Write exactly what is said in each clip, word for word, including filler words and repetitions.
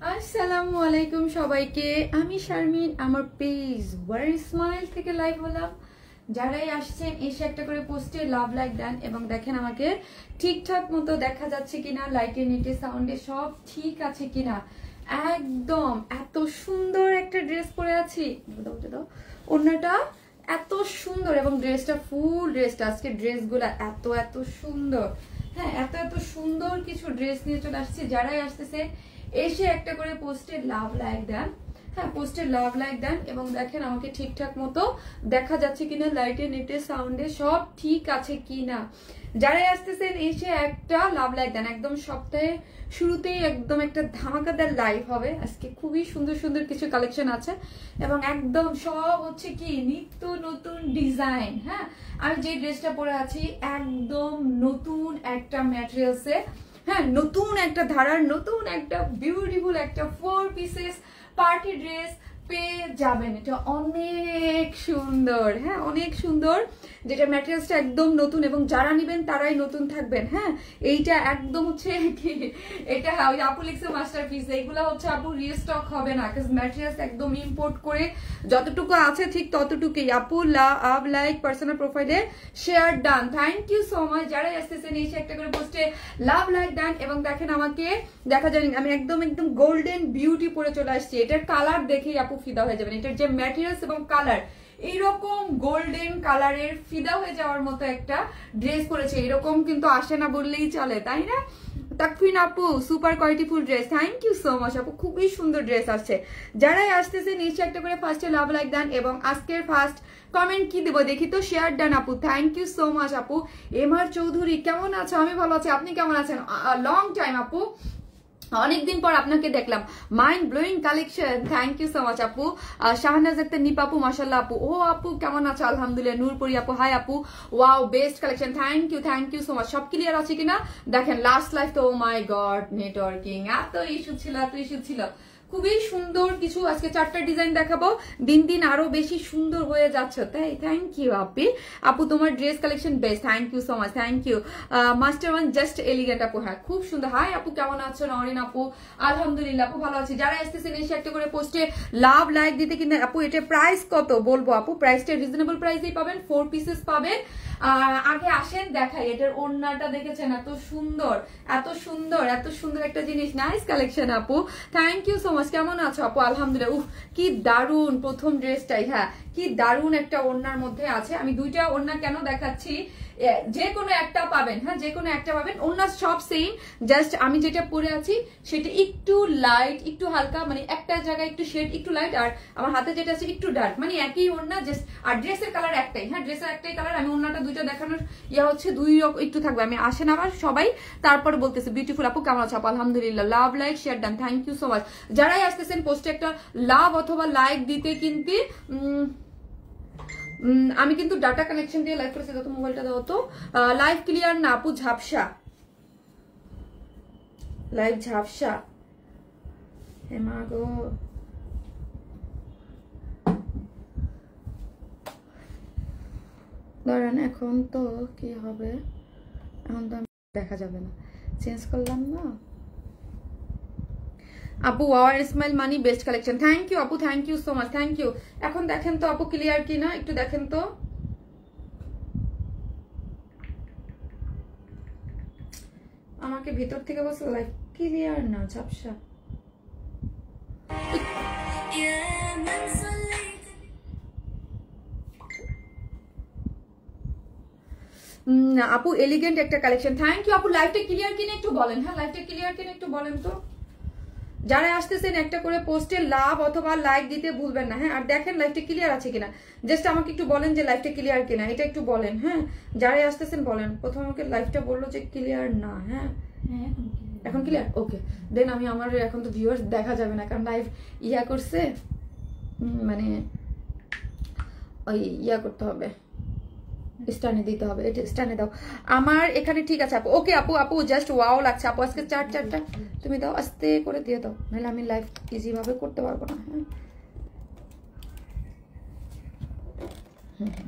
আসসালামু আলাইকুম সবাইকে, আমি শারমিন আমার পেজ ওয়ারি স্মাইল থেকে লাইভ হলাম। যারাই আসছেন এসে একটা করে পোস্টে লাভ লাইক দেন এবং দেখেন আমাকে ঠিকঠাক মতো দেখা যাচ্ছে কিনা, লাইটে নিটে সাউন্ডে সব ঠিক আছে কিনা। একদম এত সুন্দর একটা ড্রেস পরে আছি, অন্যটা এত সুন্দর এবং ড্রেসটা ফুল ড্রেসটা আজকে ড্রেসগুলা এত এত সুন্দর। হ্যাঁ, এত এত সুন্দর কিছু ড্রেস নিয়ে চলে আসছে। যারাই আসতেছে এসে একটা করে পোস্টে লাভ লাইক দেন। হ্যাঁ, পোস্টে লাভ লাইক দেন এবং দেখেন আমাকে ঠিকঠাক মতো দেখা যাচ্ছে কিনা, লাইটে নেটে সাউন্ডে সব ঠিক আছে কিনা। যারাই আসতেছেন এসে একটা লাভ লাইক দেন। একদম সপ্তাহে শুরুতেই একদম একটা ধামাকাদার লাইভ হবে আজকে। খুবই সুন্দর সুন্দর কিছু কালেকশন আছে এবং একদম সব হচ্ছে কি নিত্য নতুন ডিজাইন। হ্যাঁ, আমি যে ড্রেসটা পরে আছি একদম নতুন একটা ম্যাটেরিয়ালসে, হ্যাঁ নতুন একটা ধারার নতুন একটা বিউটিফুল একটা ফোর পিসেস পার্টি ড্রেস পেয়ে যাবেন। এটা অনেক সুন্দর, হ্যাঁ অনেক সুন্দর, যেটা ম্যাটেরিয়ালসটা একদম নতুন এবং যারা নেবেন তারাই নতুন থাকবেন। হ্যাঁ, এইটা একদম হচ্ছে কি এটা ওই আপু লিখছে মাস্টারপিস, এইগুলো হচ্ছে আপু রিস্টক হবে না, কারণ ম্যাটেরিয়ালস একদম ইম্পোর্ট করে যতটুকু আছে ঠিক ততটুকুই। আপু লাভ লাইক পার্সোনাল প্রোফাইলে share done, thank you so much. যারাই আসতেছেন এসে একটা করে পোস্টে লাভ লাইক ডান এবং দেখেন আমাকে দেখা যায় আমি একদম একদম গোল্ডেন বিউটি পরে চলে আসছি। এটার কালার দেখেই আপু ফিদা হয়ে যাবেন। এটার যে ম্যাটেরিয়ালস এবং কালার এইরকম গোল্ডেন কালারের ফিদা হয়ে যাওয়ার মতো একটা ড্রেস পরেছে, এরকম কিন্তু আসে না বললেই চলে, তাই না? তাকফিন আপু super qualityful dress, thank you so much আপু, খুবই সুন্দর ড্রেস আসছে। যারাই আসতেছে নিশ্চয় একটা করে ফার্স্টে লাভ লাইক দেন এবং আজকের ফার্স্ট কমেন্ট কি দেবো দেখি তো, শেয়ার ডান আপু, থ্যাংক ইউ সো মাচ আপু। এম আর চৌধুরী কেমন আছো? আমি ভালো আছি, আপনি কেমন আছেন? লং টাইম আপু, অনেকদিন পর আপনাকে দেখলাম। Mind blowing collection, thank you so much আপু। শাহনাজ আক্তার নিপা আপু মাশাআল্লাহ আপু, ও আপু কেমন আছো? আলহামদুলিল্লাহ। নূরপুরি আপু হাই আপু, wow best collection, thank you thank you so much. সব ক্লিয়ার আছে কিনা দেখেন। লাস্ট লাইফ তো ও মাই গড নেটওয়ার্কিং এত ইস্যু ছিল এত ইস্যু ছিল। খুবই সুন্দর কিছু আজকে চারটা ডিজাইন দেখাবো, দিন দিন আরো বেশি সুন্দর হয়ে যাচ্ছে, তাই থ্যাংক ইউ আপি। আপু তোমার dress collection best, thank you so much, thank you. Master one just elegant আপু, হ্যাঁ খুব সুন্দর। হাই আপু কেমন আছো? নরিন আপু আলহামদুলিল্লাহ আপু ভালো আছি। যারা আসতেছেন এসে একটা করে পোস্টে লাভ লাইক দিতে কিনা আপু। এটা প্রাইস কত বলবো আপু? প্রাইসটা রিজনেবল প্রাইসেই পাবেন, ফোর পিসেস পাবেন। আগে আসেন দেখাই, এটার ওড়নাটা দেখেছেন এত সুন্দর এত সুন্দর এত সুন্দর একটা জিনিস, নাইস কালেকশন আপু, থ্যাংক ইউ সো মাচ। কেমন আছো আপু? আলহামদুলিল্লাহ। উফ কি দারুন প্রথম ড্রেসটাই, হ্যাঁ কি দারুন একটা ওড়নার মধ্যে আছে। আমি দুইটা ওড়না কেন দেখাচ্ছি, যে কোনো একটা পাবেন, হ্যাঁ যে কোনো একটা পাবেন, ওড়না সব সেম, জাস্ট আমি যেটা পরে আছি সেটা একটু লাইট একটু হালকা, মানে একটা জায়গায় একটু শেড একটু লাইট, আর আমার হাতে যেটা আছে একটু ডার্ক, মানে একই ওড়না জাস্ট, আর ড্রেসের কালার একটাই, হ্যাঁ ড্রেসের একটাই কালার। আমি ওড়নাটা দুইটা দেখানোর ইয়া হচ্ছে দুই রকম একটু থাকবে। আমি আসেন আবার সবাই তারপরে বলতেছে বিউটিফুল আপু কেমন আছো আপু? আলহামদুলিল্লাহ। Love like share done, thank you so much. যারাই আসতেছেন পোস্টে একটা লাভ অথবা লাইক দিতে কিন্তু আমি কিন্তু ডাটা কানেকশন দিয়ে লাইভ করেছি, তো মোবাইলটা দাও তো। লাইভ ক্লিয়ার না আপু, ঝাপসা লাইভ, ঝাপসা। হেমা গো ধরেন এখন তো কি হবে, এখন তো দেখা যাবে না, চেঞ্জ করলাম না আপু। ওয়ার স্মাইল মানি বেস্ট কালেকশন, থ্যাংক ইউ আপু, thank you so much, thank you. এখন দেখেন তো আপু ক্লিয়ার কি না, একটু দেখেন তো। আমাকে ভিতর থেকে বলছে লাইভ ক্লিয়ার না, ঝাপসা। আপু এলিগেন্ট একটা কালেকশন, থ্যাংক ইউ আপু। লাইভটা ক্লিয়ার কিনা একটু বলেন, হ্যাঁ লাইভটা ক্লিয়ার কিনা একটু বলেন তো। যারা আসতেছেন একটা করে পোস্টে লাভ অথবা লাইক দিতে ভুলবেন না, হ্যাঁ আর দেখেন লাইভটা ক্লিয়ার আছে কিনা, জাস্ট আমাকে একটু বলেন যে লাইভটা ক্লিয়ার কিনা, এটা একটু বলেন। হ্যাঁ যারাই আসতেছেন বলেন। প্রথম আমাকে লাইভটা বললো যে ক্লিয়ার না, হ্যাঁ এখন ক্লিয়ার, ওকে দেন আমি আমার এখন তো ভিউয়ার্স দেখা যাবে না, কারণ লাইভ ইয়া করছে, মানে ওই ইয়া করতে হবে, স্টানে দিতে হবে, এটা স্টানে দাও আমার এখানে, ঠিক আছে আপু, ওকে আপু। আপু জাস্ট ওয়াও লাগছে আপু, আজকে চার চারটা তুমি দাও, আস্তে করে দিয়ে দাও, নাহলে আমি লাইভ ইজি ভাবে করতে পারবো না। হ্যাঁ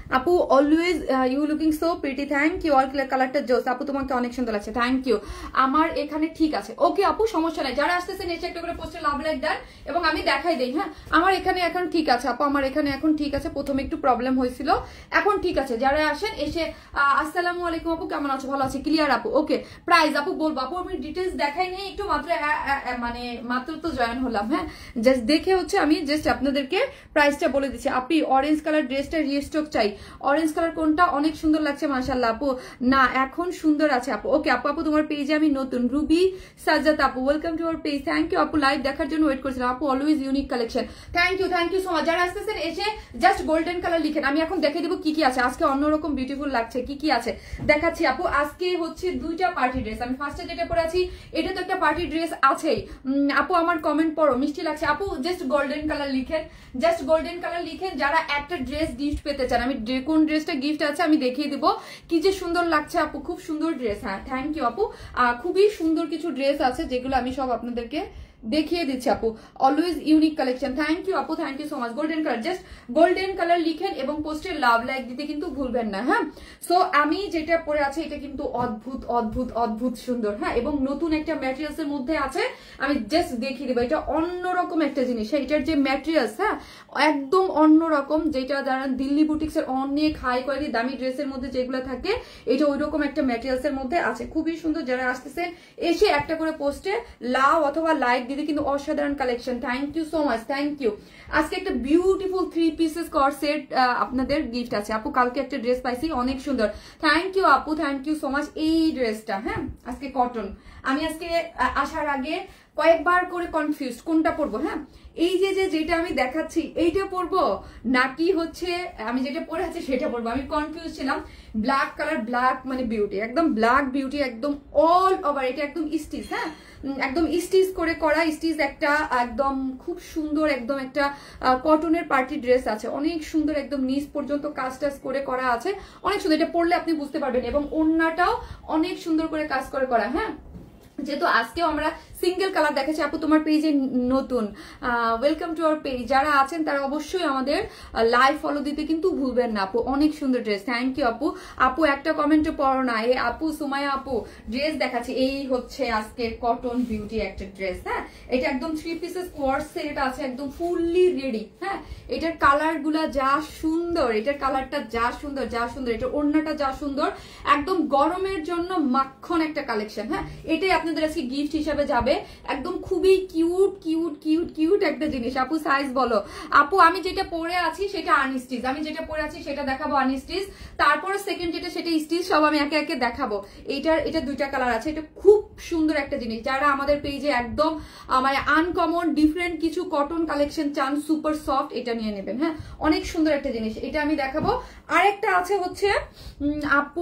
আপু always you looking so pretty, thank you. All কালারটা জোস আপু, তোমাকে অনেক সুন্দর লাগছে, থ্যাংক ইউ। আমার এখানে ঠিক আছে, ওকে আপু সমস্যা নাই। যারা আসতেছেন এসে একটা করে পোস্টে লাভ লাইক দেন এবং আমি দেখাই দেই। হ্যাঁ আমার এখানে এখন ঠিক আছে আপু, আমার এখানে এখন ঠিক আছে। প্রথমে একটু প্রবলেম হয়েছিল, এখন ঠিক আছে। যারা আসেন এসে আসসালামু আলাইকুম আপু, কেমন আছো? ভালো আছি, ক্লিয়ার আপু। ওকে প্রাইস আপু বলবো আপু, আমি ডিটেলস দেখাই নেই, একটু মাত্র মানে মাত্র তো জয়েন হলাম। হ্যাঁ জাস্ট দেখে হচ্ছে আমি জাস্ট আপনাদেরকে প্রাইসটা বলে দিচ্ছি। আপনি অরেঞ্জ কালার ড্রেসটা রিস্টক চাই, অরেঞ্জ কালার কোনটা? অনেক সুন্দর লাগছে মাশাআল্লাহ আপু। না এখন সুন্দর আছে আপু। ওকে আপু, আপু তোমার পেজে আমি নতুন। রুবি সাজ্জাদ আপু, welcome to our page, thank you আপু। লাইভ দেখার জন্য ওয়েট করছিলাম আপু, always unique collection, thank you thank you so much. যারা আসতেছেন এসে জাস্ট গোল্ডেন কালার লিখেন, আমি এখন দেখে দেবো কি কি আছে আজকে। অন্যরকম বিউটিফুল লাগছে, কি কি আছে দেখাচ্ছি আপু। আজকে হচ্ছে দুইটা পার্টি ড্রেস, আমি ফার্স্টে যেটা পরে আছি এটা তো একটা পার্টি ড্রেস আছেই। আপু আমার কমেন্ট পড়ো, মিষ্টি লাগছে আপু। জাস্ট গোল্ডেন কালার লিখেন, জাস্ট গোল্ডেন কালার লিখেন যারা একটা ড্রেস গিফট পেতে চান। আমি কোন ড্রেসটা গিফট আছে আমি দেখিয়ে দিব, কি যে সুন্দর লাগছে আপু, খুব সুন্দর ড্রেস। হ্যাঁ থ্যাংক ইউ আপু, খুবই সুন্দর কিছু ড্রেস আছে যেগুলো আমি সব আপনাদেরকে দেখিয়ে দিচ্ছি আপু। Always unique collection, thank you আপু, thank you so much. Golden colour, just golden colour লিখেন এবং পোস্টে লাভ লাইক দিতে কিন্তু ভুলবেন না। হ্যাঁ সো আমি যেটা পরে আছে এটা কিন্তু অদ্ভুত অদ্ভুত অদ্ভুত সুন্দর। হ্যাঁ এবং নতুন একটা ম্যাটেরিয়ালস এর মধ্যে আছে, আমি জাস্ট দেখিয়ে দেবো। এটা অন্যরকম একটা জিনিস, এটার যে ম্যাটেরিয়ালস হ্যাঁ একদম অন্যরকম, যেটা যারা দিল্লি বুটিক্স এর অনেক হাই কোয়ালিটি দামি ড্রেসের মধ্যে যেগুলো থাকে এটা ওই রকম একটা ম্যাটেরিয়ালস এর মধ্যে আছে, খুবই সুন্দর। যারা আসতেছে এসে একটা করে পোস্টে লাভ অথবা লাইক দিদি কিন্তু অসাধারণ collection, thank you so much, thank you. আজকে একটা beautiful three pieces coord set আপনাদের গিফট আছে আপু। কালকে একটা ড্রেস পাইছি অনেক সুন্দর, থ্যাংক ইউ আপু, থ্যাংক ইউ সো মাচ। এই ড্রেসটা হ্যাঁ আজকে কটন, আমি আজকে আসার আগে কয়েকবার করে কনফিউজ কোনটা পরবো। হ্যাঁ এই যে যে যেটা আমি দেখাচ্ছি এইটা পরবো নাকি হচ্ছে আমি যেটা পরে আছি সেটা পরবো, আমি কনফিউজ ছিলাম। ব্ল্যাক কালার, ব্ল্যাক মানে বিউটি, একদম ব্ল্যাক বিউটি, একদম অল ওভার। এটা একদম স্টিচ, হ্যাঁ একদম স্টিচ করে করা, স্টিচ একটা একদম খুব সুন্দর, একদম একটা কটনের পার্টি ড্রেস আছে, অনেক সুন্দর, একদম নিচ পর্যন্ত কাজ টাজ করে করা আছে, অনেক সুন্দর। এটা পরলে আপনি বুঝতে পারবেন এবং ওড়নাটাও অনেক সুন্দর করে কাজ করে করা। হ্যাঁ যেহেতু আজকেও আমরা সিঙ্গেল কালার দেখাচ্ছি আপু, তোমার পেজে নতুন, ওয়েলকাম টু আওয়ার পেজ। যারা আছেন তারা অবশ্যই আমাদের লাইভ ফলো দিতে কিন্তু ভুলবেন না আপু, অনেক সুন্দর ড্রেস, থ্যাংক ইউ আপু। আপু একটা কমেন্টে পড়ো না, এ আপু সুমাইয়া আপু ড্রেস দেখাচ্ছি, এই হচ্ছে আজকে কটন বিউটি একটা ড্রেস। হ্যাঁ এটা একদম থ্রি পিসেস কোয়ার্স সেট আছে, একদম ফুললি রেডি। হ্যাঁ এটার কালার গুলা যা সুন্দর, এটার কালারটা যা সুন্দর যা সুন্দর, এটার ওড়নাটা যা সুন্দর, একদম গরমের জন্য মাখন একটা কালেকশন। হ্যাঁ এটাই আপনাদের আজকে গিফট হিসাবে যাবে, একদম খুবই কিউট কিউট কিউট কিউট একটা জিনিস। আপু সাইজ বলো আপু। আমি যেটা পরে আছি সেটা আনস্টিচ, আমি যেটা পরে আছি সেটা দেখাবো আনস্টিচ, তারপরে সেকেন্ড যেটা সেটা স্টিচ, সব আমি একে একে দেখাবো। এইটার এটা দুইটা কালার আছে, এটা খুব সুন্দর একটা জিনিস। যারা আমাদের পেজে একদম মানে আনকমন ডিফারেন্ট কিছু কটন কালেকশন চান, সুপার সফট, এটা নিয়ে নেবেন। হ্যাঁ অনেক সুন্দর একটা জিনিস, এটা আমি দেখাবো। আরেকটা আছে হচ্ছে আপু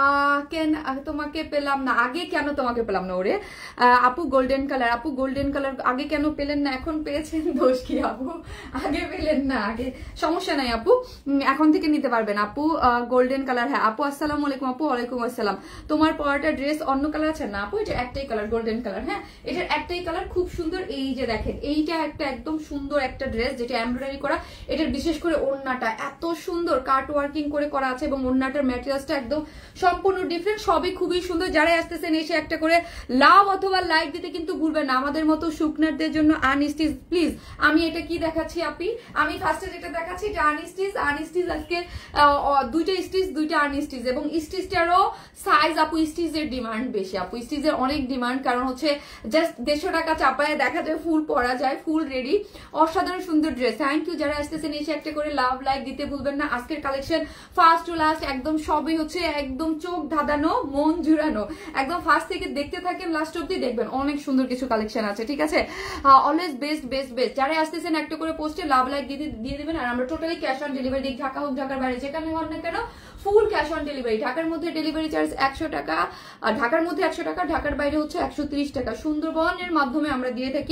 কেন তোমাকে পেলাম না আগে, কেন তোমাকে পেলাম না ওরে আপু গোল্ডেন কালার। আপু গোল্ডেন কালার আগে কেন পেলেন না, এখন পেয়েছেন, দোষ কি আপু? আগে পেলেন না, আগে সমস্যা নাই আপু, এখন থেকে নিতে পারবেন আপু। গোল্ডেন কালার, হ্যাঁ আপু আসসালামু আলাইকুম আপু। ওয়ালাইকুম আসসালাম। তোমার পরাটা ড্রেস অন্য কালার আছে না আপু? এটা একটাই কালার, গোল্ডেন কালার। হ্যাঁ এটার একটাই কালার, খুব সুন্দর। এই যে দেখেন এইটা একটা একদম সুন্দর একটা ড্রেস যেটা এমব্রয়ডারি করা, এটার বিশেষ করে ওড়নাটা এত সুন্দর কাট ওয়ার্কিং করে করা আছে এবং ওড়নাটার ম্যাটেরিয়ালসটা একদম সম্পূর্ণ ডিফারেন্ট, সবই খুবই সুন্দর। যারা আসতেছেন এসে একটা করে লাভ অথবা লাইক দিতে কিন্তু ভুলবেন না। আমাদের মতো শুকনারদের জন্য আনস্টিচ প্লিজ। আমি এটা কি দেখাচ্ছি আপনি, আমি ফার্স্টে যেটা দেখাচ্ছি এটা আনস্টিচ, আনস্টিচ আজকে দুইটা স্টিচ দুইটা আনস্টিচ, এবং স্টিচটারও সাইজ আপু, স্টিচের ডিমান্ড বেশি আপু, স্টিচের অনেক ডিমান্ড, কারণ হচ্ছে জাস্ট দেড়শো টাকা চাপায় দেখা যায় ফুল পরা যায়, ফুল রেডি, অসাধারণ সুন্দর ড্রেস। Thank you. যারা আসতেছেন এসে একটা করে লাভ লাইক দিতে ভুলবেন না। আজকের কালেকশন ফার্স্ট টু লাস্ট একদম সবই হচ্ছে একদম চোখ ধাঁধানো, মন জুড়ানো, একদম ফার্স্ট থেকে দেখতে থাকেন লাস্ট অব্দি দেখবেন, অনেক সুন্দর কিছু কালেকশন আছে। ঠিক আছে, অলওয়েজ বেস্ট বেস্ট বেস্ট। যারা আসতেছেন একটা করে পোস্টে লাভ লাইক দিয়ে দিয়ে দেবেন। আর আমরা টোটালি ক্যাশ অন ডেলিভারি দিই, ঢাকা হোক ঢাকার বাইরে যেখানে হন না কেন ফুল ক্যাশ অন ডেলিভারি। ঢাকার মধ্যে ডেলিভারি চার্জ একশো টাকা, ঢাকার মধ্যে একশো টাকা, ঢাকার বাইরে হচ্ছে একশো ত্রিশ টাকা। সুন্দরবনের মাধ্যমে আমরা দিয়ে থাকি,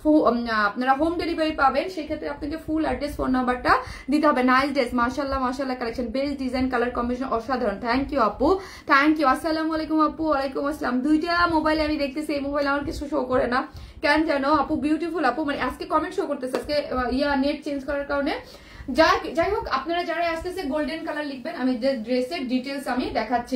আপনারা হোম ডেলিভারি পাবেন, সেক্ষেত্রে আপনাকে ফুল অ্যাড্রেস ফোন নাম্বারটা দিতে হবে। নাইস ড্রেস, মাশাআল্লাহ মাশাআল্লাহ collection, best design, colour combination অসাধারণ। থ্যাংক ইউ আপু, থ্যাংক ইউ। আসসালামু আলাইকুম আপু। ওয়ালাইকুম আসসালাম। দুইটা মোবাইলে আমি দেখতেছি, এই মোবাইল আমার কিছু শো করে না কেন জানো আপু? বিউটিফুল আপু, মানে আজকে কমেন্ট শো করতেছে, আজকে ইয়া নেট চেঞ্জ করার কারণে যাই যাই হোক, আপনারা যারা আসতেছে গোল্ডেন কালার লিখবেন, আমি যে ড্রেসের ডিটেলস আমি দেখাচ্ছি।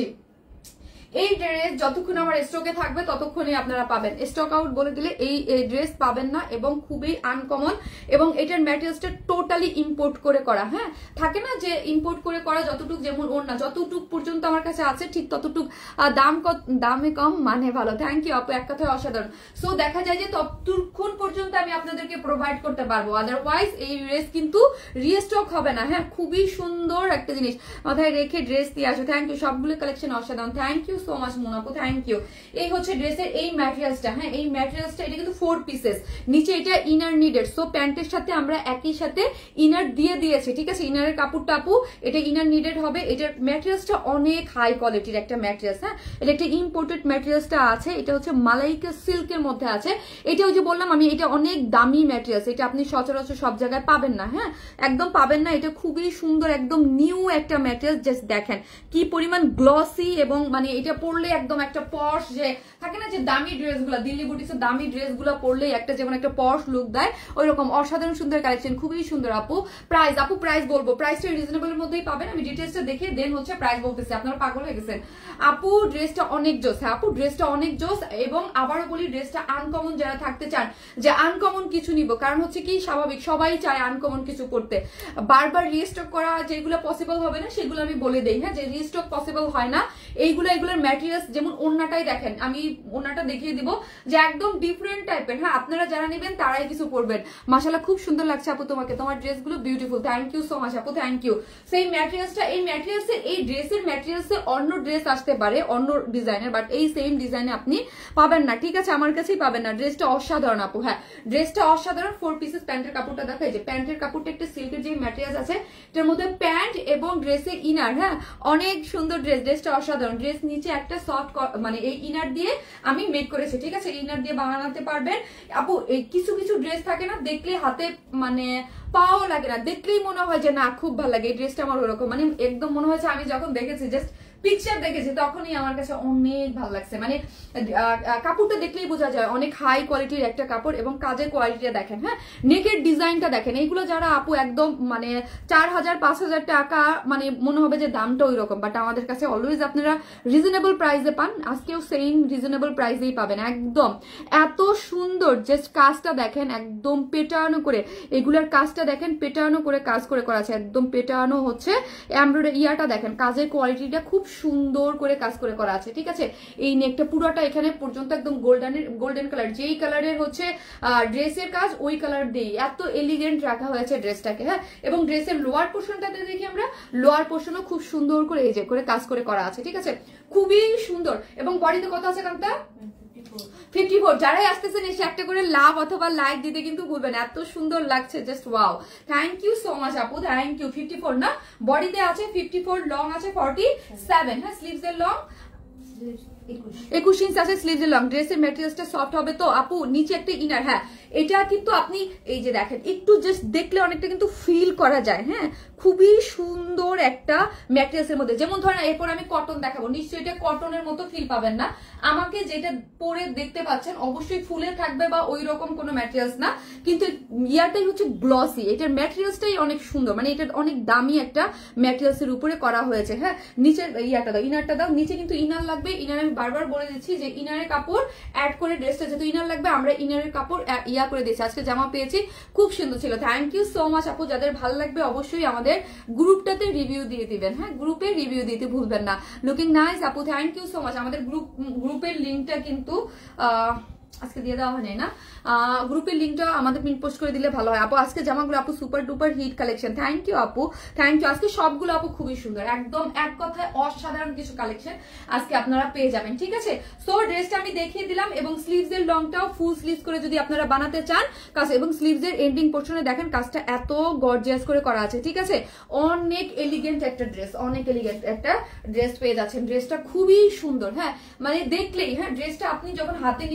এই ড্রেস যতক্ষণ আমার স্টকে থাকবে ততক্ষণই আপনারা পাবেন, স্টক আউট বলে দিলে এই ড্রেস পাবেন না, এবং খুবই আনকমন, এবং এটার ম্যাটেরিয়ালসটা টোটালি ইম্পোর্ট করে করা। হ্যাঁ, থাকে না যে ইম্পোর্ট করে করা, যতটুক যেমন ওর না যতটুক পর্যন্ত আমার কাছে আছে ঠিক ততটুক দাম দামে কম মানে ভালো। থ্যাংক ইউ আপু, এক কথায় অসাধারণ। সো দেখা যায় যে ততক্ষণ পর্যন্ত আমি আপনাদেরকে প্রোভাইড করতে পারবো, আদারওয়াইজ এই ড্রেস কিন্তু রিস্টক হবে না। হ্যাঁ, খুবই সুন্দর একটা জিনিস মাথায় রেখে ড্রেস দিয়ে আসো। থ্যাংক ইউ, সবগুলো কালেকশন অসাধারণ। থ্যাংক ইউ সো মাচ মোনাপু, থ্যাংক ইউ। এই হচ্ছে ড্রেসের এই ম্যাটেরিয়ালসটা। হ্যাঁ, এই ম্যাটেরিয়ালসটা এটা কিন্তু ফোর পিসেস, নিচে এটা ইনার নিডেড। সো প্যান্টের সাথে আমরা একই সাথে ইনার দিয়ে দিয়েছি, ঠিক আছে। ইনারের কাপড়টা আপু এটা ইনার নিডেড হবে। এটার ম্যাটেরিয়ালসটা অনেক হাই কোয়ালিটির একটা ম্যাটেরিয়ালস। হ্যাঁ, এটা একটা ইম্পোর্টেড ম্যাটেরিয়ালসটা আছে, এটা হচ্ছে মালাইকা সিল্কের মধ্যে আছে। এটা ওই যে বললাম আমি, এটা অনেক দামি ম্যাটেরিয়ালস, এটা আপনি সচরাচর সব জায়গায় পাবেন না। হ্যাঁ, একদম পাবেন না। এটা খুবই সুন্দর, একদম নিউ একটা ম্যাটেরিয়ালস। জাস্ট দেখেন কি পরিমাণ গ্লসি, এবং মানে এটা পরলে একদম একটা পশ, যে থাকে না যে দামি ড্রেসগুলো, দিল্লি বুটিক্সের দামি ড্রেসগুলো পরলে একটা যেমন একটা পশ লুক দেয়, ওই রকম অসাধারণ সুন্দর কালেকশন, খুবই সুন্দর আপু। প্রাইস আপু প্রাইস বলবো, প্রাইসটা রিজনেবলের মধ্যেই পাবেন। আমি ডিটেইলসটা দেখে দেন হচ্ছে প্রাইস বলতেছি, আপনারা পাগল হয়ে গেছেন। আপু ড্রেসটা অনেক জোস। হ্যাঁ আপু ড্রেসটা অনেক জোস, এবং আবারও বলি ড্রেসটা আনকমন, যারা থাকতে চান যে আনকমন কিছু নিব, কারণ হচ্ছে কি স্বাভাবিক সবাই চায় আনকমন কিছু করতে, বারবার রিস্টক করা যেগুলো পসিবল হবে না সেগুলো আমি বলে দেই। হ্যাঁ, যে রিস্টক পসিবল হয় না এইগুলো, এগুলোর ম্যাটেরিয়ালস যেমন ওন্নাটাই দেখেন, আমি ওন্নাটা দেখিয়ে দিব যে একদম ডিফারেন্ট টাইপের। হ্যাঁ, আপনারা যারা নেবেন তারাই কিছু পরবেন। মাশাআল্লাহ খুব সুন্দর লাগছে আপু তোমাকে, তোমার ড্রেসগুলো beautiful. Thank you so much আপু, থ্যাংক ইউ। সেই ম্যাটেরিয়ালসটা, এই ম্যাটেরিয়ালসে এই ড্রেসের ম্যাটেরিয়ালসে অন্য ড্রেস আসতে পারে অন্য ডিজাইনের, বাট এই সেম ডিজাইনে আপনি পাবেন না, ঠিক আছে, আমার কাছেই পাবেন না। ড্রেসটা অসাধারণ আপু। হ্যাঁ, ড্রেসটা অসাধারণ। ফোর পিসেস প্যান্টের কাপড়টা দেখা যায়, প্যান্টের কাপড়টা একটা সিল্কের যে ম্যাটেরিয়ালস আছে এটার মধ্যে প্যান্ট এবং ড্রেসের ইনার। হ্যাঁ, অনেক সুন্দর ড্রেস, ড্রেসটা অসাধারণ। ড্রেস নিচে একটা সফট মানে এই ইনার দিয়ে আমি মেক করেছি, ঠিক আছে, ইনার দিয়ে বানাতে পারবেন আপু। এই কিছু কিছু ড্রেস থাকে না দেখলে হাতে মানে পাও লাগে না, দেখলেই মনে হয় যে না খুব ভালো লাগে। এই ড্রেসটা আমার ওরকম, মানে একদম মনে হয়েছে আমি যখন দেখেছি জাস্ট পিকচার দেখেছি তখনই আমার কাছে অনেক ভালো লাগছে। মানে কাপড়টা দেখলেই বোঝা যায় অনেক হাই কোয়ালিটির একটা কাপড়, এবং কাজের কোয়ালিটিটা দেখেন। হ্যাঁ, নেকের ডিজাইনটা দেখেন। এইগুলো যারা আপু একদম মানে চার হাজার পাঁচ হাজার টাকা মানে মনে হবে যে দামটা ওই রকম, বাট আমাদের কাছে অলওয়েজ আপনারা রিজনেবল প্রাইসে পান। আজকেও সেম রিজনেবল প্রাইসেই পাবেন একদম। এত সুন্দর জাস্ট কাজটা দেখেন, একদম পেটানো করে, এগুলার কাজটা দেখেন পেটানো করে কাজ করে করা আছে, একদম পেটানো হচ্ছে। এমব্রয়ডারি ইয়াটা দেখেন, কাজের কোয়ালিটিটা খুব সুন্দর করে কাজ করে করা আছে, ঠিক আছে। এই নেকটা পুরোটা এখানে পর্যন্ত একদম গোল্ডেনের গোল্ডেন কালার, যেই কালারের হচ্ছে ড্রেসের কাজ ওই কালার দিয়ে এত এলিগেন্ট রাখা হয়েছে ড্রেসটাকে। হ্যাঁ, এবং ড্রেসের লোয়ার পোর্শনটাতে দেখি আমরা, লোয়ার পোর্শনও খুব সুন্দর করে এই যে করে কাজ করে করা আছে, ঠিক আছে, খুবই সুন্দর। এবং বডিতে কত আছে কান্তা? Fifty four. যারাই আসতেছেন এসে একটা করে লাভ অথবা লাইক দিতে কিন্তু ভুলবেন, এত সুন্দর লাগছে, just wow. Thank you so much আপু, থ্যাংক ইউ। ফিফটি ফোর না, বডিতে আছে ফিফটি ফোর, লং আছে ফর্টি সেভেন। হ্যাঁ, স্লিভস এর লং একুশ ইঞ্চ আছে, স্লিভস এর লং। ড্রেসের ম্যাটেরিয়ালসটা সফট হবে তো আপু, নিচে একটা ইনার। হ্যাঁ, এটা কিন্তু আপনি এই যে দেখেন একটু জাস্ট দেখলে অনেকটা কিন্তু ফিল করা যায়। হ্যাঁ, খুবই সুন্দর একটা ম্যাটেরিয়ালস এর মধ্যে, যেমন ধরেন এরপর আমি কটন দেখাবো, নিশ্চয়ই এটা কটনের মতো ফিল পাবেন না। আমাকে যেটা পরে দেখতে পাচ্ছেন অবশ্যই ফুলে থাকবে বা ওই রকম কোনো ম্যাটেরিয়ালস না, কিন্তু ইয়ারটাই হচ্ছে গ্লসি, এটার ম্যাটেরিয়ালসটাই অনেক সুন্দর, মানে এটা অনেক দামি একটা ম্যাটেরিয়ালস এর উপরে করা হয়েছে। হ্যাঁ, নিচের ইয়ারটা দাও, ইনারটা দাও, নিচে কিন্তু ইনার লাগবে। ইনার আমি বারবার বলে দিচ্ছি যে ইনারের কাপড় অ্যাড করে ড্রেসটা যেহেতু ইনার লাগবে, আমরা ইনারের কাপড় ইয়া করে দিয়েছি। আজকে জামা পেয়েছি, খুব সুন্দর ছিল। থ্যাংক ইউ সো মাচ আপু, যাদের ভালো লাগবে অবশ্যই আমাদের গ্রুপটাতে রিভিউ দিয়ে দিবেন। হ্যাঁ, গ্রুপে রিভিউ দিতে ভুলবেন না। লুকিং নাইস আপু, থ্যাংক ইউ সো মাচ। আমাদের গ্রুপ গ্রুপের লিঙ্কটা কিন্তু আহ আজকে দিয়ে দেওয়া হয়নি না, গ্রুপের লিঙ্কটা আমাদের পিন পোস্ট করে দিলে ভালো হয় আপু। আজকে জামাগুলো আপু super duper hit collection. Thank you আপু, থ্যাংক ইউ। আজকে সবগুলো আপু খুবই সুন্দর, একদম এক কথায় অসাধারণ কিছু কালেকশন আজকে আপনারা পেয়ে যাবেন, ঠিক আছে। সো ড্রেসটা আমি দেখিয়ে দিলাম, এবং স্লিভস এর লংটাও ফুল স্লিভস করে যদি আপনারা বানাতে চান কাজ, এবং স্লিভস এর এন্ডিং পোর্শনে দেখেন কাজটা এত গর্জিয়াস করে করা আছে, ঠিক আছে। অনেক এলিগেন্ট একটা ড্রেস, অনেক এলিগেন্ট একটা ড্রেস পেয়ে যাচ্ছেন। ড্রেসটা খুবই সুন্দর। হ্যাঁ, মানে দেখলেই, হ্যাঁ, ড্রেসটা আপনি যখন হাতে নিবেন তখনই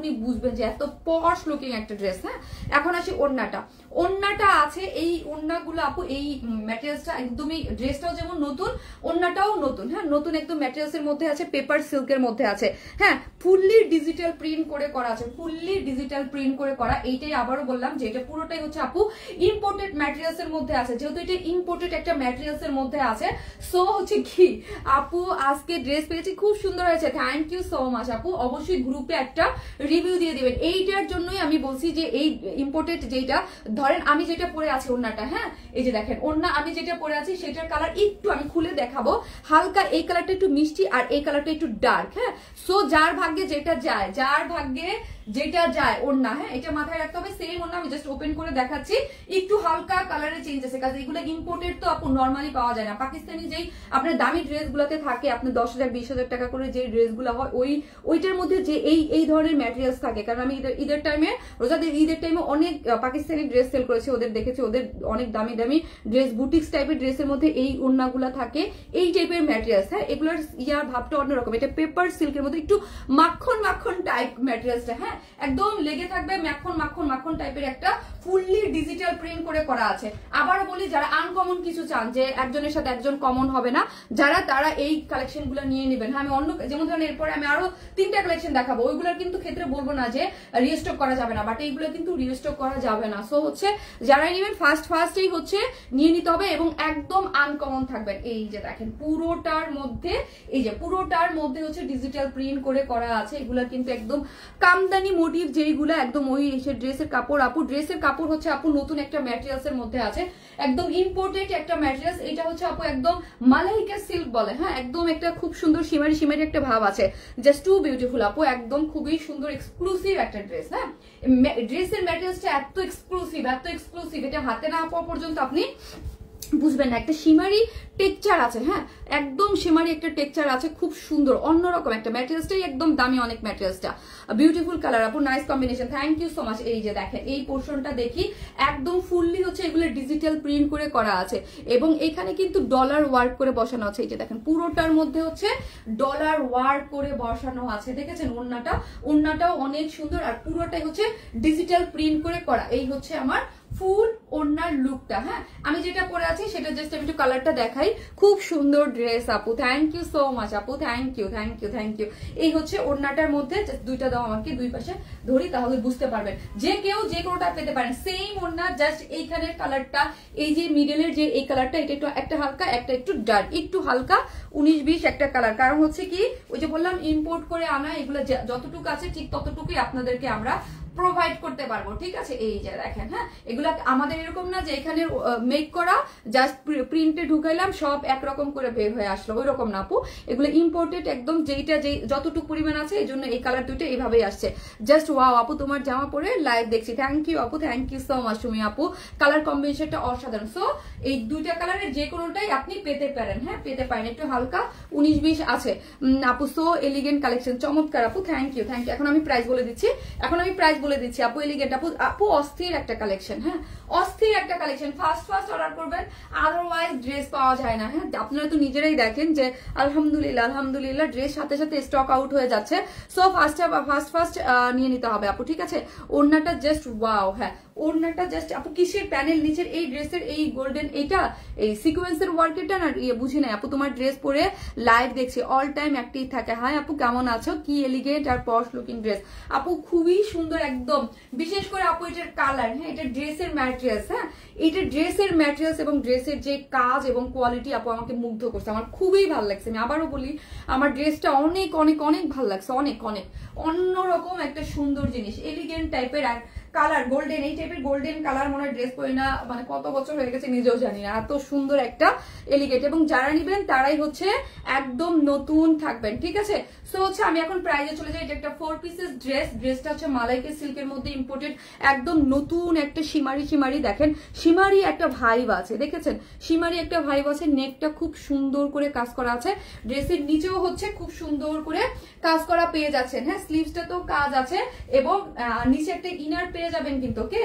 বুঝবেন যে এত পশ লুকিং একটা ড্রেস। হ্যাঁ, এখন আসি ওড়নাটা। ওড়নাটা আছে এই ওড়নাগুলো আপু, এই ম্যাটেরিয়ালসটা একদমই, ড্রেসটাও যেমন নতুন, ওড়নাটাও নতুন। হ্যাঁ, নতুন একদম ম্যাটেরিয়ালস এর মধ্যে আছে, পেপার সিল্কের মধ্যে আছে। হ্যাঁ, ফুললি ডিজিটাল প্রিন্ট করে করা আছে, ফুললি ডিজিটাল প্রিন্ট করে করা। এইটাই আবারও বললাম যে এটা পুরোটাই হচ্ছে আপু ইম্পোর্টেড ম্যাটেরিয়ালস এর মধ্যে আছে। যেহেতু এটা ইম্পোর্টেড একটা ম্যাটেরিয়ালস এর মধ্যে আছে, সো হচ্ছে কি আপু আজকে ড্রেস পেয়েছি, খুব সুন্দর হয়েছে। থ্যাংক ইউ সো মাচ আপু। অবশ্যই গ্রুপে একটা রিভিউ দিয়ে দিবেন। এইটার জন্যই আমি বলছি যে এই ইম্পোর্টেড যেটা, ধরেন আমি যেটা পরে আছি ওড়নাটা, হ্যাঁ এই যে দেখেন ওড়না আমি যেটা পরে আছি সেটার কালার একটু আমি খুলে দেখাবো, হালকা এই কালারটা একটু মিষ্টি আর এই কালারটা একটু ডার্ক। হ্যাঁ, সো যার ভাগ্যে যেটা যায়, যার ভাগ্যে যেটা যায় ওড়না, হ্যাঁ এটা মাথায় রাখতে হবে। সেম ওড়না আমি জাস্ট ওপেন করে দেখাচ্ছি, একটু হালকা কালারে চেঞ্জ আছে, কারণ এগুলো ইম্পোর্টেড তো আপু নরমালি পাওয়া যায় না। পাকিস্তানি যেই আপনার দামি ড্রেস গুলাতে থাকে, আপনার দশ হাজার বিশ হাজার টাকা করে যে ড্রেস গুলা হয়, ওই ওইটার মধ্যে যে এই এই ধরনের ম্যাটেরিয়ালস থাকে। কারণ আমি ঈদের ঈদের টাইমে, রোজাদের ঈদের টাইমে অনেক পাকিস্তানি ড্রেস সেল করেছি, ওদের দেখেছি, ওদের অনেক দামি দামি ড্রেস, বুটিক্স টাইপের ড্রেসের মধ্যে এই ওড়নাগুলা থাকে, এই টাইপের ম্যাটেরিয়ালস। হ্যাঁ, এগুলোর ইয়ার ভাবটা অন্যরকম, এটা পেপার সিল্কের মধ্যে একটু মাখন মাখন টাইপ ম্যাটেরিয়ালসটা। হ্যাঁ, একদম লেগে থাকবে, মাখন মাখন মাখন টাইপের একটা ফুললি ডিজিটাল প্রিন্ট করে করা আছে। আবারও বলি, যারা আনকমন কিছু চান, যে একজনের সাথে একজন কমন হবে না, যারা তারা এই কালেকশন গুলো নিয়ে নেবেন। হ্যাঁ, আমি অন্য যেমন ধরেন এরপরে আমি আরো তিনটা কালেকশন দেখাবো, ওইগুলোর কিন্তু ক্ষেত্রে বলবো না যে রিস্টক করা যাবে না, বাট এইগুলো কিন্তু রিস্টক করা যাবে না। সো হচ্ছে যারা নেবেন ফার্স্ট ফার্স্টেই হচ্ছে নিয়ে নিতে হবে এবং একদম আনকমন থাকবেন। এই যে দেখেন পুরোটার মধ্যে, এই যে পুরোটার মধ্যে হচ্ছে ডিজিটাল প্রিন্ট করে করা আছে। এগুলা কিন্তু একদম কামদানি মোটিভ যেইগুলো, একদম ওই ড্রেসের কাপড় আপু, ড্রেসের কাপড় হচ্ছে আপু নতুন একটা ম্যাটেরিয়ালস এর মধ্যে আছে, একদম ইম্পোর্টেড একটা ম্যাটেরিয়ালস। এটা হচ্ছে আপু একদম মালাইকা সিল্ক বলে। হ্যাঁ, একদম একটা খুব সুন্দর শিমারি শিমারি একটা ভাব আছে, জাস্ট টু বিউটিফুল আপু, একদম খুবই সুন্দর এক্সক্লুসিভ একটা ড্রেস। হ্যাঁ, ড্রেসের ম্যাটেরিয়ালসটা এত এক্সক্লুসিভ, এত এক্সক্লুসিভ, এটা হাতে না পাওয়া পর্যন্ত আপনি বুঝবেন না। একটা শিমারি টেক্সচার আছে, হ্যাঁ একদম শিমারি একটা টেক্সচার আছে, খুব সুন্দর অন্যরকম একটা ম্যাটেরিয়ালসটাই একদম দামি অনেক ম্যাটেরিয়ালসটা, বিউটিফুল কালার আপু, nice combination, thank you so much. এই যে দেখেন এই পোর্শনটা দেখি, একদম ফুললি হচ্ছে এগুলো ডিজিটাল প্রিন্ট করে করা আছে এবং এখানে কিন্তু ডলার ওয়ার্ক করে বসানো আছে। এই যে দেখেন পুরোটার মধ্যে হচ্ছে ডলার ওয়ার্ক করে বসানো আছে, দেখেছেন ওড়নাটা, ওড়নাটাও অনেক সুন্দর আর পুরোটাই হচ্ছে ডিজিটাল প্রিন্ট করে করা। এই হচ্ছে আমার ফুল ওড়নার লুকটা। হ্যাঁ, আমি যেটা পরে আছি সেটা জাস্ট আমি একটু কালারটা দেখাই, খুব সুন্দর ড্রেস আপু, থ্যাংক ইউ সো মাচ আপু, thank you thank you thank you. এই হচ্ছে ওড়নাটার মধ্যে, দুইটা দাও আমাকে, দুই পাশে ধরি তাহলে বুঝতে পারবেন, যে কেউ যে কোনোটা পেতে পারেন। সেম ওড়না, জাস্ট এইখানের কালারটা, এই যে মিডলের যে এই কালারটা, এটা একটু একটা হালকা, একটা একটু ডার্ক, একটু হালকা উনিশ বিশ একটা কালার। কারণ হচ্ছে কি, ওই যে বললাম ইম্পোর্ট করে আনা, এগুলো যতটুকু আছে ঠিক ততটুকুই আপনাদেরকে আমরা প্রোভাইড করতে পারবো, ঠিক আছে। এই যে দেখেন, হ্যাঁ এগুলা আমাদের এরকম না যে এখানে মেক করা জাস্ট প্রিন্টে ঢুকাইলাম সব একরকম করে বের হয়ে আসলো, ওই রকম না আপু, এগুলো ইম্পোর্টেড একদম, যেইটা যেই যতটুকু পরিমাণ আছে এই জন্য এই কালার দুইটা এইভাবেই আসছে। জাস্ট ওয়াও আপু, তোমার জামা পরে লাইভ দেখছি, থ্যাংক ইউ আপু, থ্যাংক ইউ সো মাচ তুমি আপু, কালার কম্বিনেশনটা অসাধারণ। সো এই দুইটা কালারের যে কোনোটাই আপনি পেতে পারেন, হ্যাঁ পেতে পারেন, একটু হালকা উনিশ বিশ আছে আপু। সো এলিগেন্ট কালেকশন, চমৎকার আপু, থ্যাংক ইউ থ্যাংক ইউ। এখন আমি প্রাইস বলে দিচ্ছি, এখন আমি প্রাইস বলে দিচ্ছি আপু, এলিগেন্ট আপু, আপু অস্থির একটা কালেকশন, হ্যাঁ অস্থির একটা কালেকশন, ফার্স্ট ফার্স্ট অর্ডার করবেন, আদারওয়াইজ ড্রেস পাওয়া যায় না। হ্যাঁ, আপনারা তো নিজেরাই দেখেন যে আলহামদুলিল্লাহ আলহামদুলিল্লাহ ড্রেস সাথে সাথে স্টক আউট হয়ে যাচ্ছে। সো ফার্স্ট ফার্স্ট ফার্স্ট নিয়ে নিতে হবে আপু, ঠিক আছে। ওড়নাটা জাস্ট ওয়াও, হ্যাঁ ওড়নাটা জাস্ট আপু কিসের প্যানেল নিচের এই ড্রেসের এই গোল্ডেন এইটা এই সিকোয়েন্সের ওয়ার্কেরটা না, ইয়ে বুঝি না আপু, তোমার ড্রেস পরে লাইভ দেখছি, অল টাইম অ্যাক্টিভ থাকে। হাই আপু কেমন আছো, কি এলিগেন্ট আর পশ লুকিং ড্রেস আপু, খুবই সুন্দর একদম, বিশেষ করে আপু এটার কালার, হ্যাঁ এটা ড্রেসের ম্যাটেরিয়ালস, হ্যাঁ এটা ড্রেসের ম্যাটেরিয়ালস এবং ড্রেসের যে কাজ এবং কোয়ালিটি আপু আমাকে মুগ্ধ করছে, আমার খুবই ভালো লাগছে। আমি আবারও বলি আমার ড্রেসটা অনেক অনেক অনেক ভালো লাগছে, অনেক অনেক অন্যরকম একটা সুন্দর জিনিস, এলিগেন্ট টাইপের আর কালার গোল্ডেন, এই টাইপের গোল্ডেন কালার মনে হয় ড্রেস পরে না মানে কত বছর হয়ে গেছে নিজেও জানি না, এত সুন্দর একটা এলিগেন্ট, এবং যারা নিবেন তারাই হচ্ছে একদম নতুন থাকবেন, ঠিক আছে। সো হচ্ছে আমি এখন প্রাইজে চলে যাই। এটা একটা ফোর পিসেস ড্রেস, ড্রেসটা হচ্ছে মালাইকা সিল্কের মধ্যে ইম্পোর্টেড, একদম নতুন একটা শিমারি শিমারি, দেখেন শিমারি একটা ভাইব আছে, দেখেছেন শিমারি একটা ভাইব আছে, নেকটা খুব সুন্দর করে কাজ করা আছে, ড্রেসের নিচেও হচ্ছে খুব সুন্দর করে কাজ করা পেয়ে যাচ্ছেন, হ্যাঁ স্লিভসটা তো কাজ আছে এবং নিচে একটা ইনার পেয়ে যাবেন কিন্তু, ওকে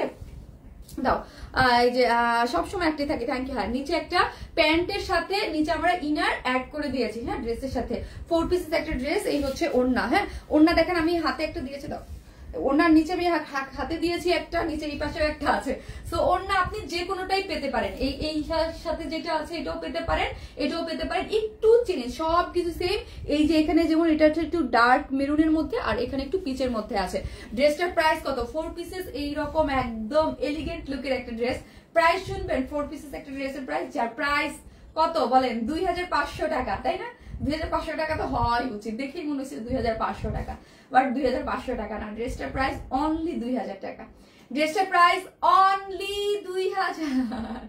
দাও এই যে সবসময় একটাই থাকে, থ্যাংক ইউ। হ্যাঁ নিচে একটা প্যান্টের সাথে নিচে আমরা ইনার অ্যাড করে দিয়েছি, হ্যাঁ ড্রেসের সাথে ফোর পিসেস একটা ড্রেস। এই হচ্ছে ওড়না, হ্যাঁ ওড়না দেখেন আমি হাতে একটা দিয়েছি, দাও ওনার নিচে আমি হাতে দিয়েছি একটা, নিচে এই পাশেও একটা আছে। সো ওনা আপনি যে কোনোটাই পেতে পারেন, এই এই সাথে যেটা আছে এটাও পেতে পারেন, এটাও পেতে পারেন, একটু চেঞ্জ, সব কিছু সেম। এই যে এখানে যেমন এটা হচ্ছে একটু ডার্ক মেরুনের মধ্যে, আর এখানে একটু পিচের মধ্যে আছে। ড্রেসটার প্রাইস কত? ফোর পিসেস এইরকম একদম এলিগেন্ট লুকের একটা ড্রেস। প্রাইস শুনবেন, ফোর পিসেস একটা ড্রেসের প্রাইস, যার প্রাইস কত বলেন? দুই হাজার পাঁচশো টাকা, তাই না? দুই হাজার পাঁচশো টাকা তো হওয়াই উচিত, দেখেই মনে হচ্ছে দুই হাজার পাঁচশো টাকা, বাট দুই হাজার পাঁচশো টাকা না, ড্রেসটার প্রাইস অনলি দুই হাজার টাকা। ড্রেসটার প্রাইস অনলি দুই হাজার।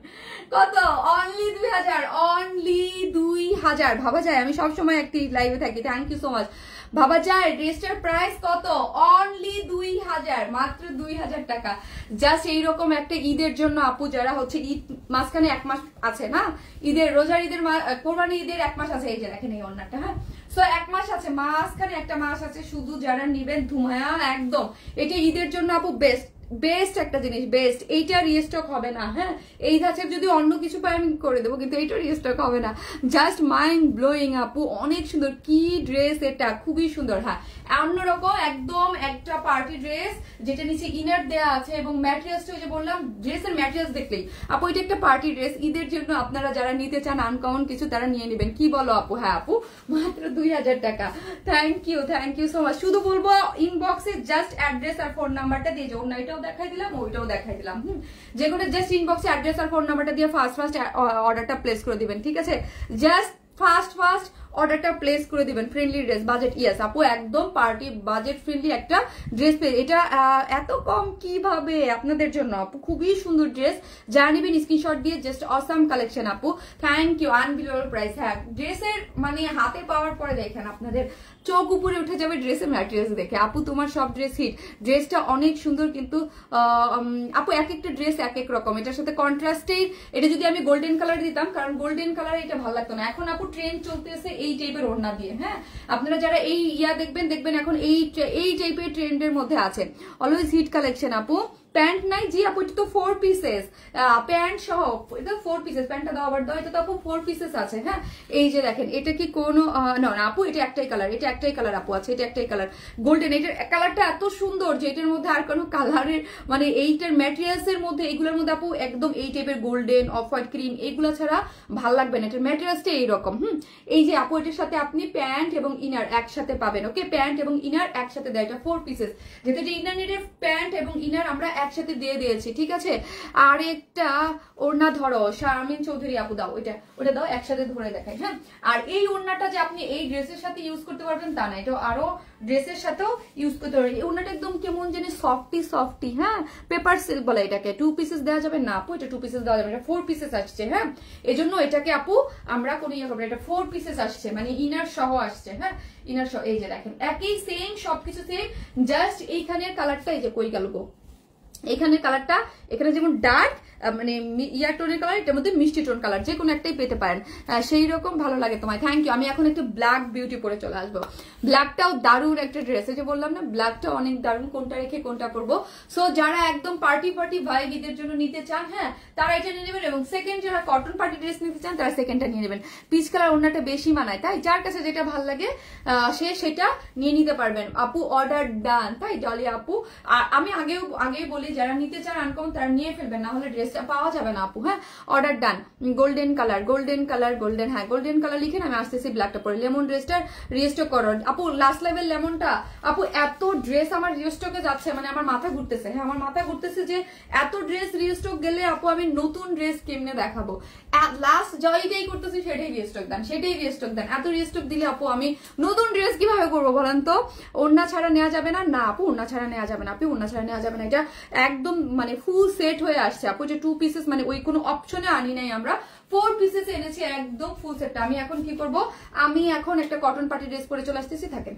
কত? অনলি দুই হাজার, অনলি দুই হাজার। ভাবা যায়? আমি সবসময় একটি লাইভে থাকি, থ্যাংক ইউ সো মাচ। ভাবা যায় ড্রেসটার প্রাইস কত? অনলি দুই হাজার, মাত্র দুই হাজার টাকা। জাস্ট এইরকম একটা ঈদের জন্য আপু, যারা হচ্ছে ঈদ মাঝখানে এক মাস আছে না, ঈদের রোজার ঈদের কোরবানি ঈদের এক মাস আছে, এই যে দেখেন এই অন্যটা, হ্যাঁ সো এক মাস আছে, মাঝখানে একটা মাস আছে, শুধু যারা নিবেন ধুমায়া একদম, এটা ঈদের জন্য আপু বেস্ট বেস্ট একটা জিনিস, বেস্ট। এইটা রিস্টক হবে না, হ্যাঁ এই ধাঁচের যদি অন্য কিছু পাই আমি করে দেবো, কিন্তু এইটা রিস্টক হবে না। জাস্ট মাইন্ড ব্লোয়িং আপু, অনেক সুন্দর। কি ড্রেস এটা, খুবই সুন্দর। হ্যাঁ অন্যরকম একদম একটা পার্টি ড্রেস, যেটা নিচে ইনার দেয়া আছে, এবং ম্যাটেরিয়ালসটা ওই যে বললাম, ড্রেসের ম্যাটেরিয়ালস দেখলেই আপু এটা একটা পার্টি ড্রেস। ঈদের জন্য আপনারা যারা নিতে চান আনকমন কিছু, তারা নিয়ে নেবেন। কি বলো আপু? হ্যাঁ আপু, মাত্র দুই হাজার টাকা। Thank you, thank you so much. শুধু বলবো ইনবক্সে জাস্ট অ্যাড্রেস আর ফোন নাম্বারটা দিয়ে যাও, ওইটাও দেখাই দিলাম, ওইটাও দেখাই দিলাম। হুম, যে কোনো জাস্ট ইনবক্সে অ্যাড্রেস আর ফোন নাম্বারটা দিয়ে ফার্স্ট ফার্স্ট অর্ডারটা প্লেস করে দিবেন, ঠিক আছে? জাস্ট ফার্স্ট ফার্স্ট অর্ডারটা প্লেস করে দিবেন। ফ্রেন্ডলি ড্রেস, বাজেট, ইয়েস আপু একদম পার্টি বাজেট ফ্রেন্ডলি একটা ড্রেস পেয়ে, এটা এত কম কিভাবে আপনাদের জন্য আপু? খুবই সুন্দর ড্রেস, যা নিবেন স্ক্রিনশট দিয়ে জাস্ট অসাম কালেকশন আপু। Thank you, unbelievable price. হ্যাঁ ড্রেসের মানে হাতে পাওয়ার পরে দেখেন আপনাদের চোখ উপরে উঠে যাবে ড্রেসের ম্যাটেরিয়ালস দেখে। আপু তোমার সব ড্রেস হিট, ড্রেসটা অনেক সুন্দর, কিন্তু আপু এক একটা ড্রেস এক এক রকম। এটার সাথে কন্ট্রাস্টেই, এটা যদি আমি গোল্ডেন কালার দিতাম, কারণ গোল্ডেন কালার এটা ভালো লাগতো না। এখন আপু ট্রেন্ড চলতেছে এই টাইপের ওড়না দিয়ে, হ্যাঁ আপনারা যারা এই ইয়া দেখবেন দেখবেন এখন এই এই টাইপের ট্রেন্ডের মধ্যে আছে। অলওয়েজ হিট কালেকশন আপু। প্যান্ট নাই জি আপু, এটা তো ফোর পিসেস প্যান্ট সহ, এটা ফোর পিসেস, প্যান্টটা দাও আবার দাও, এটা তো আপু ফোর পিসেস আছে। হ্যাঁ এই যে দেখেন, এটা কি কোনো না না আপু, এটা একটাই কালার, এটা একটাই কালার আপু আছে, এটা একটাই কালার গোল্ডেন। এটার কালারটা এত সুন্দর যে এটার মধ্যে আর কোনো কালারের মানে এইটার ম্যাটেরিয়ালস এর মধ্যে, এইগুলোর মধ্যে আপু একদম এই টাইপের গোল্ডেন অফ হোয়াইট ক্রিম এইগুলো ছাড়া ভাল লাগবে না। এটার ম্যাটেরিয়ালসটা এইরকম। হুম, এই যে আপু এটার সাথে আপনি প্যান্ট এবং ইনার একসাথে পাবেন। ওকে, প্যান্ট এবং ইনার একসাথে দেয়, এটা ফোর পিসেস, যেহেতু এটা ইনার নেটের প্যান্ট এবং ইনার আমরা একসাথে দিয়ে দিয়েছি, ঠিক আছে? আর একটা ওড়না ধরো, শারমিন চৌধুরী আপু দাও, ওইটা ওটা দাও, একসাথে ধরে দেখাই। হ্যাঁ আর এই ওড়নাটা যে আপনি এই ড্রেসের সাথে ইউজ করতে পারবেন তা না, এটা আরো ড্রেসের সাথেও ইউজ করতে পারবেন। এই ওড়নাটা একদম কেমন জানি সফটি সফটি, হ্যাঁ পেপার সিল্ক বলে এটাকে। টু পিসেস দেওয়া যাবে না আপু, এটা টু পিসেস দেওয়া যাবে, এটা ফোর পিসেস আসছে। হ্যাঁ এই জন্য এটাকে আপু আমরা কোনো ইয়ে করবো, এটা ফোর পিসেস আসছে, মানে ইনার সহ আসছে। হ্যাঁ ইনার সহ, এই যে দেখেন একই সেম সবকিছু সেম, জাস্ট এইখানের কালারটা এই যে কই গেল গো, এখানে কালারটা এখানে যেমন ডার্ক মানে ইয়ার টোনের কালার, এটার মধ্যে মিষ্টি টোন কালার, যে কোনো একটাই পেতে পারেন, সেই রকম ভালো লাগে তোমায়। Thank you. আমি এখন একটু ব্ল্যাক বিউটি পরে চলে আসবো। ব্ল্যাকটাও দারুণ একটা ড্রেস, যে বললাম না ব্ল্যাকটা অনেক দারুণ, কোনটা রেখে কোনটা করবো। সো যারা একদম পার্টি পার্টি ভাইব ঈদের জন্য নিতে চান, হ্যাঁ তারা এটা নিয়ে নেবেন, এবং সেকেন্ড যারা কটন পার্টি ড্রেস নিতে চান তারা সেকেন্ডটা নিয়ে নেবেন। পিচ কালার ওড়নাটা বেশি মানায়, তাই যার কাছে যেটা ভালো লাগে সে সেটা নিয়ে নিতে পারবেন আপু। অর্ডার ডান, তাই ডলি আপু। আর আমি আগেও আগেই বলি, যারা নিতে চান আনকমন তারা নিয়ে ফেলবেন, না হলে ড্রেসটা পাওয়া যাবে না আপু। হ্যাঁ order done. Golden colour, golden colour, golden, হ্যাঁ গোল্ডেন কালার লিখেন, আমি আসতেছি ব্ল্যাকটা পরে। লেমন ড্রেসটার রিস্টক করো আপু, লাস্ট লেভেল লেমনটা আপু, এত ড্রেস আমার রিস্টকে যাচ্ছে, মানে আমার মাথা ঘুরতেছে। হ্যাঁ আমার মাথা ঘুরতেছে যে এত ড্রেস রিস্টক গেলে আপু আমি নতুন ড্রেস কেমনে দেখাবো। লাস্ট জয়টাই করতেছি সেটাই রিস্টক দেন, সেটাই রিস্টক দেন। এত রিস্টক দিলে আপু আমি নতুন ড্রেস কিভাবে করবো বলেন তো? ওড়না ছাড়া নেওয়া যাবে না, না আপু ওড়না ছাড়া নেওয়া যাবে না আপু, ওড়না ছাড়া নেওয়া যাবে না। এটা একদম মানে ফুল সেট হয়ে আসছে আপু, যে টু পিসেস মানে ওই কোনো অপশনে আনি নাই আমরা, ফোর পিসেস এনেছি একদম ফুল সেটটা। আমি এখন কি করব, আমি এখন একটা কটন পার্টি ড্রেস পরে চলে আসতেছি, থাকেন।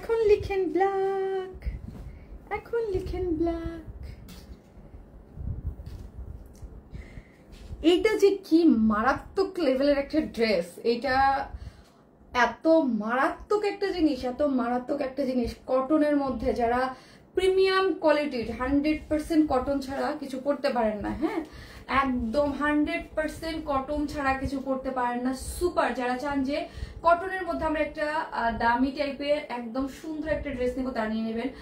এখন লিখেন ব্ল্যাক, এখন লিখেন ব্ল্যাক। এইটা যে কি মারাত্মক লেভেলের একটা ড্রেস, এটা এত মারাত্মক একটা জিনিস, এত মারাত্মক একটা জিনিস কটনের মধ্যে। যারা প্রিমিয়াম কোয়ালিটির হান্ড্রেড পার্সেন্ট কটন ছাড়া কিছু পড়তে পারেন না, হ্যাঁ একদম হান্ড্রেড পার্সেন্ট কটন ছাড়া কিছু পড়তে পারেন না, সুপার। যারা চান যে কটনের মধ্যে আমরা একটা দামি টাইপের একদম সুন্দর একটা ড্রেস নিব, তারা নিয়ে নেবেন।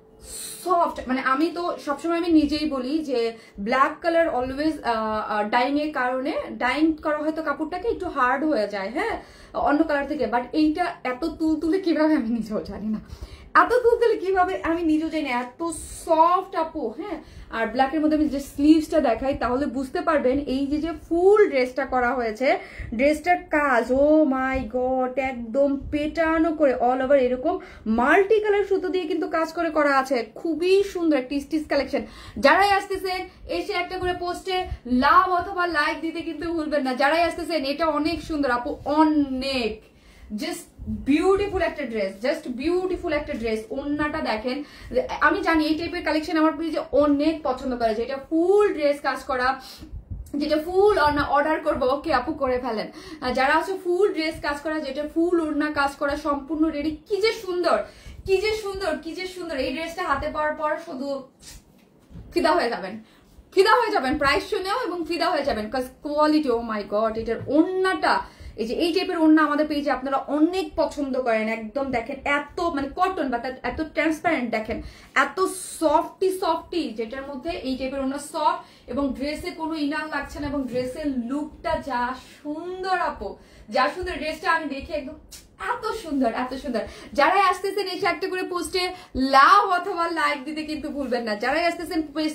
সফট, মানে আমি তো সবসময় আমি নিজেই বলি যে ব্ল্যাক কালার অলওয়েজ ডাইং এর কারণে, ডাইং করা হয়তো কাপড়টাকে একটু হার্ড হয়ে যায় হ্যাঁ অন্য কালার থেকে, বাট এইটা এত তুল তুলে কিভাবে আমি নিজেও জানি না, এত তুল তুলে কিভাবে আমি নিজেও জানি না, এত সফট আপু। হ্যাঁ আর ব্ল্যাকের মধ্যে আমি যে স্লিভসটা দেখাই তাহলে বুঝতে পারবেন এই যে যে ফুল ড্রেসটা করা হয়েছে, ড্রেসটার কাজ ও মাই গড একদম পেটানো করে অল ওভার এরকম মাল্টি কালার সুতো দিয়ে কিন্তু কাজ করে করা আছে, খুবই সুন্দর একটি স্টিচ কালেকশন। যারাই আসতেছেন এসে একটা করে পোস্টে লাভ অথবা লাইক দিতে কিন্তু ভুলবেন না। যারাই আসতেছেন এটা অনেক সুন্দর আপু, অনেক জাস্ট বিউটিফুল একটা ড্রেস, জাস্ট বিউটিফুল একটা ড্রেস। ওন্নাটা দেখেন, আমি জানি এই টাইপের কালেকশন আমার পেজে অনেক পছন্দ করে, যেটা ফুল ড্রেস কাজ করা, যেটা ফুল অর্ডার করবো ওকে আপু করে ফেলেন। যারা আছে ফুল ড্রেস কাজ করা, যেটা ফুল ওড়না কাজ করা সম্পূর্ণ রেডি, কি যে সুন্দর, কি যে সুন্দর, কি যে সুন্দর। এই ড্রেসটা হাতে পাওয়ার পর শুধু ফিদা হয়ে যাবেন, ফিদা হয়ে যাবেন প্রাইস শুনেও, এবং ফিদা হয়ে যাবেন কাজ কোয়ালিটি। ও মাই গড, এটার ওড়নাটা, এই যে এই টাইপের ওড়না আমাদের পেজে আপনারা অনেক পছন্দ করেন, একদম দেখেন এত মানে কটন বা এত ট্রান্সপারেন্ট, দেখেন এত সফটি সফটি, যেটার মধ্যে এই টাইপের ওড়না সফট এবং ড্রেসে কোনো ইনার লাগছে না, এবং ড্রেসের লুকটা যা সুন্দর আপু, যা সুন্দর। ড্রেসটা আমি দেখে একদম এত সুন্দর, এত সুন্দর। যারাই আসতেছেন এসে একটা করে পোস্টে লাভ অথবা লাইক দিতে কিন্তু ভুলবেন না। যারাই আসতেছেন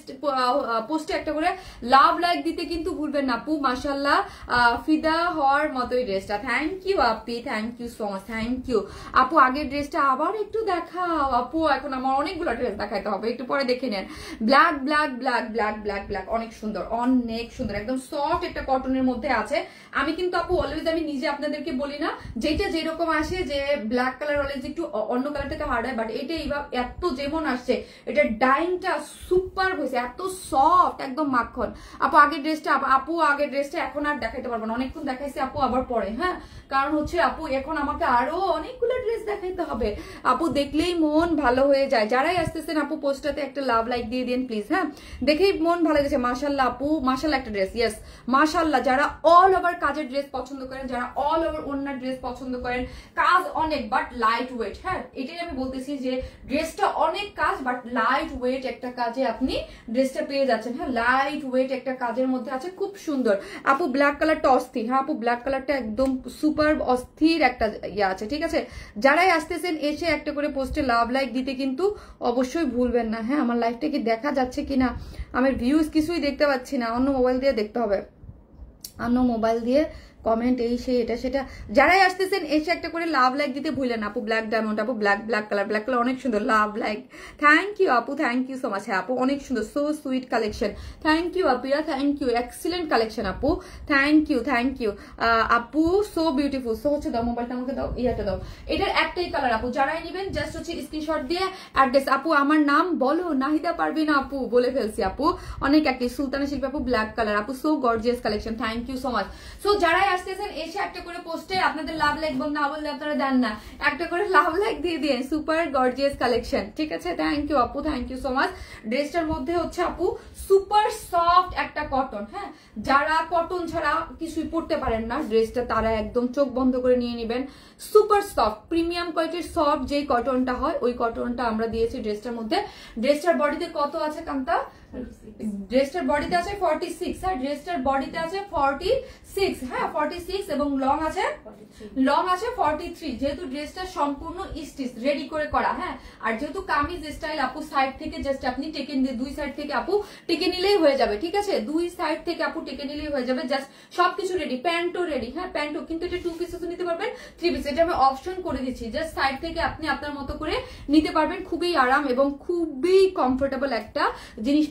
পোস্টে একটা করে লাভ লাইক দিতে কিন্তু ভুলবেন না আপু। মাশাআল্লাহ ফিদা হওয়ার মতোই ড্রেসটা। থ্যাংক ইউ আপি, thank you so much, thank you আপু। আগের ড্রেসটা আবার একটু দেখাও আপু, এখন আমার অনেকগুলো ড্রেস দেখাইতে হবে, একটু পরে দেখে নেন। Black black black black black black অনেক সুন্দর, অনেক সুন্দর, একদম সফট একটা কটনের মধ্যে আছে। আমি কিন্তু আপু অলওয়েজ আমি নিজে আপনাদেরকে বলি না যেটা যেরকম আসে, যে ব্ল্যাক কালার অলওয়েজ একটু অন্য কালার থেকে হার্ড হয়, বাট এটা এইবার এত যেমন আসছে, এটা ডাইংটা সুপার হয়েছে, এত সফট একদম মাখন। আপু আগের ড্রেসটা, আপু আগের ড্রেসটা এখন আর দেখাইতে পারবো না, অনেকক্ষণ দেখাইছি আপু, আবার পরে হ্যাঁ, কারণ হচ্ছে আপু এখন আমাকে আরো অনেকগুলো ড্রেস দেখাইতে হবে। আপু দেখলেই মন ভালো হয়ে যায়। যারাই আসতেছেন আপু পোস্টটাতে একটা লাভ লাইক দিয়ে দিন প্লিজ, হ্যাঁ দেখেই মন ভালো গেছে। মাশাআল্লাহ আপু, মাশাআল্লাহ একটা ড্রেস, ইয়েস মাশাআল্লাহ। যারা অল ওভার কাজের ড্রেস পছন্দ করেন, যারা অল ওভার ওড়নার ড্রেস পছন্দ করেন, কাজ অনেক বাট লাইট ওয়েট, হ্যাঁ এটাই আমি বলতেছি যে ড্রেসটা অনেক কাজ বাট লাইট ওয়েট একটা কাজে আপনি ড্রেসটা পেয়ে যাচ্ছেন, হ্যাঁ লাইট ওয়েট একটা কাজের মধ্যে আছে, খুব সুন্দর আপু। ব্ল্যাক কালারটা অস্থির, হ্যাঁ আপু ব্ল্যাক কালারটা একদম সুপার অস্থির একটা ইয়ে আছে, ঠিক আছে। যারাই আসতেছেন এসে একটা করে পোস্টে লাভ লাইক দিতে কিন্তু অবশ্যই ভুলবেন না। হ্যাঁ আমার লাইভটা কি দেখা যাচ্ছে কিনা, আমার ভিউজ কিছুই দেখতে পাচ্ছি না, অন্য মোবাইল দিয়ে দেখতে হবে, অন্য মোবাইল দিয়ে কমেন্ট এই সেই এটা সেটা। যারাই আসতেছেন এসে একটা করে লাভ লাইক দিতে ভুলেন আপু। ব্ল্যাক ডায়মন্ড আপু, black black colour, black colour অনেক সুন্দর, লাভ লাইক। থ্যাংক ইউ আপু, থ্যাংক ইউ সো মাচ। হ্যাঁ আপু অনেক সুন্দর, so sweet collection. Thank you আপুরা, থ্যাংক ইউ, এক্সিলেন্ট কালেকশন আপু, থ্যাংক ইউ থ্যাংক ইউ আপু, সো বিউটিফুল। সো হচ্ছে দাও মোবাইলটা আমাকে দাও, ইয়াটা দাও, এটার একটাই কালার আপু। যারাই নেবেন জাস্ট হচ্ছে স্ক্রিনশট দিয়ে অ্যাড্রেস। আপু আমার নাম বলো, নাহিদা পারবিন আপু, বলে ফেলছি আপু, অনেক একটি সুলতানা শিল্পী আপু, ব্ল্যাক কালার আপু, so gorgeous collection, thank you so much. So যারাই আসতেছেন এসে একটা করে পোস্টে আপনাদের লাভ লাইক বল না বললে আপনারা দেন না, একটা করে লাভ লাইক দিয়ে দিয়ে, সুপার গর্জিয়াস কালেকশন, ঠিক আছে। থ্যাংক ইউ আপু, থ্যাংক ইউ সো মাচ। ড্রেসটার মধ্যে হচ্ছে আপু সুপার সফট একটা কটন, হ্যাঁ যারা কটন ছাড়া কিছুই পড়তে পারেন না ড্রেসটা, তারা একদম চোখ বন্ধ করে নিয়ে নেবেন। সুপার সফট প্রিমিয়াম কোয়ালিটির সফট যেই কটনটা হয় ওই কটনটা আমরা দিয়েছি ড্রেসটার মধ্যে। ড্রেসটার বডিতে কত আছে কান্তা? ড্রেসটার বডিতে আছে ফর্টি সিক্স, হ্যাঁ ড্রেসটার বডিতে আছে ফর্টি সিক্স, হ্যাঁ ফর্টি সিক্স, এবং লং আছে লং আছে ফর্টি থ্রি। যেহেতু ড্রেসটা সম্পূর্ণ স্টিচ রেডি করে করা, হ্যাঁ আর যেহেতু কামিজ স্টাইল আপু, সাইড থেকে জাস্ট আপনি টেকে দিয়ে দুই সাইড থেকে আপু টেকে নিলেই হয়ে যাবে, ঠিক আছে। দুই সাইড থেকে আপু টেকে নিলেই হয়ে যাবে, জাস্ট সবকিছু রেডি। প্যান্টও রেডি, হ্যাঁ প্যান্টও, কিন্তু এটা টু পিসেস নিতে পারবেন, থ্রি পিস, এটা আমি অপশন করে দিচ্ছি। জাস্ট সাইড থেকে আপনি আপনার মতো করে নিতে পারবেন, খুবই আরাম এবং খুবই কমফোর্টেবল একটা জিনিস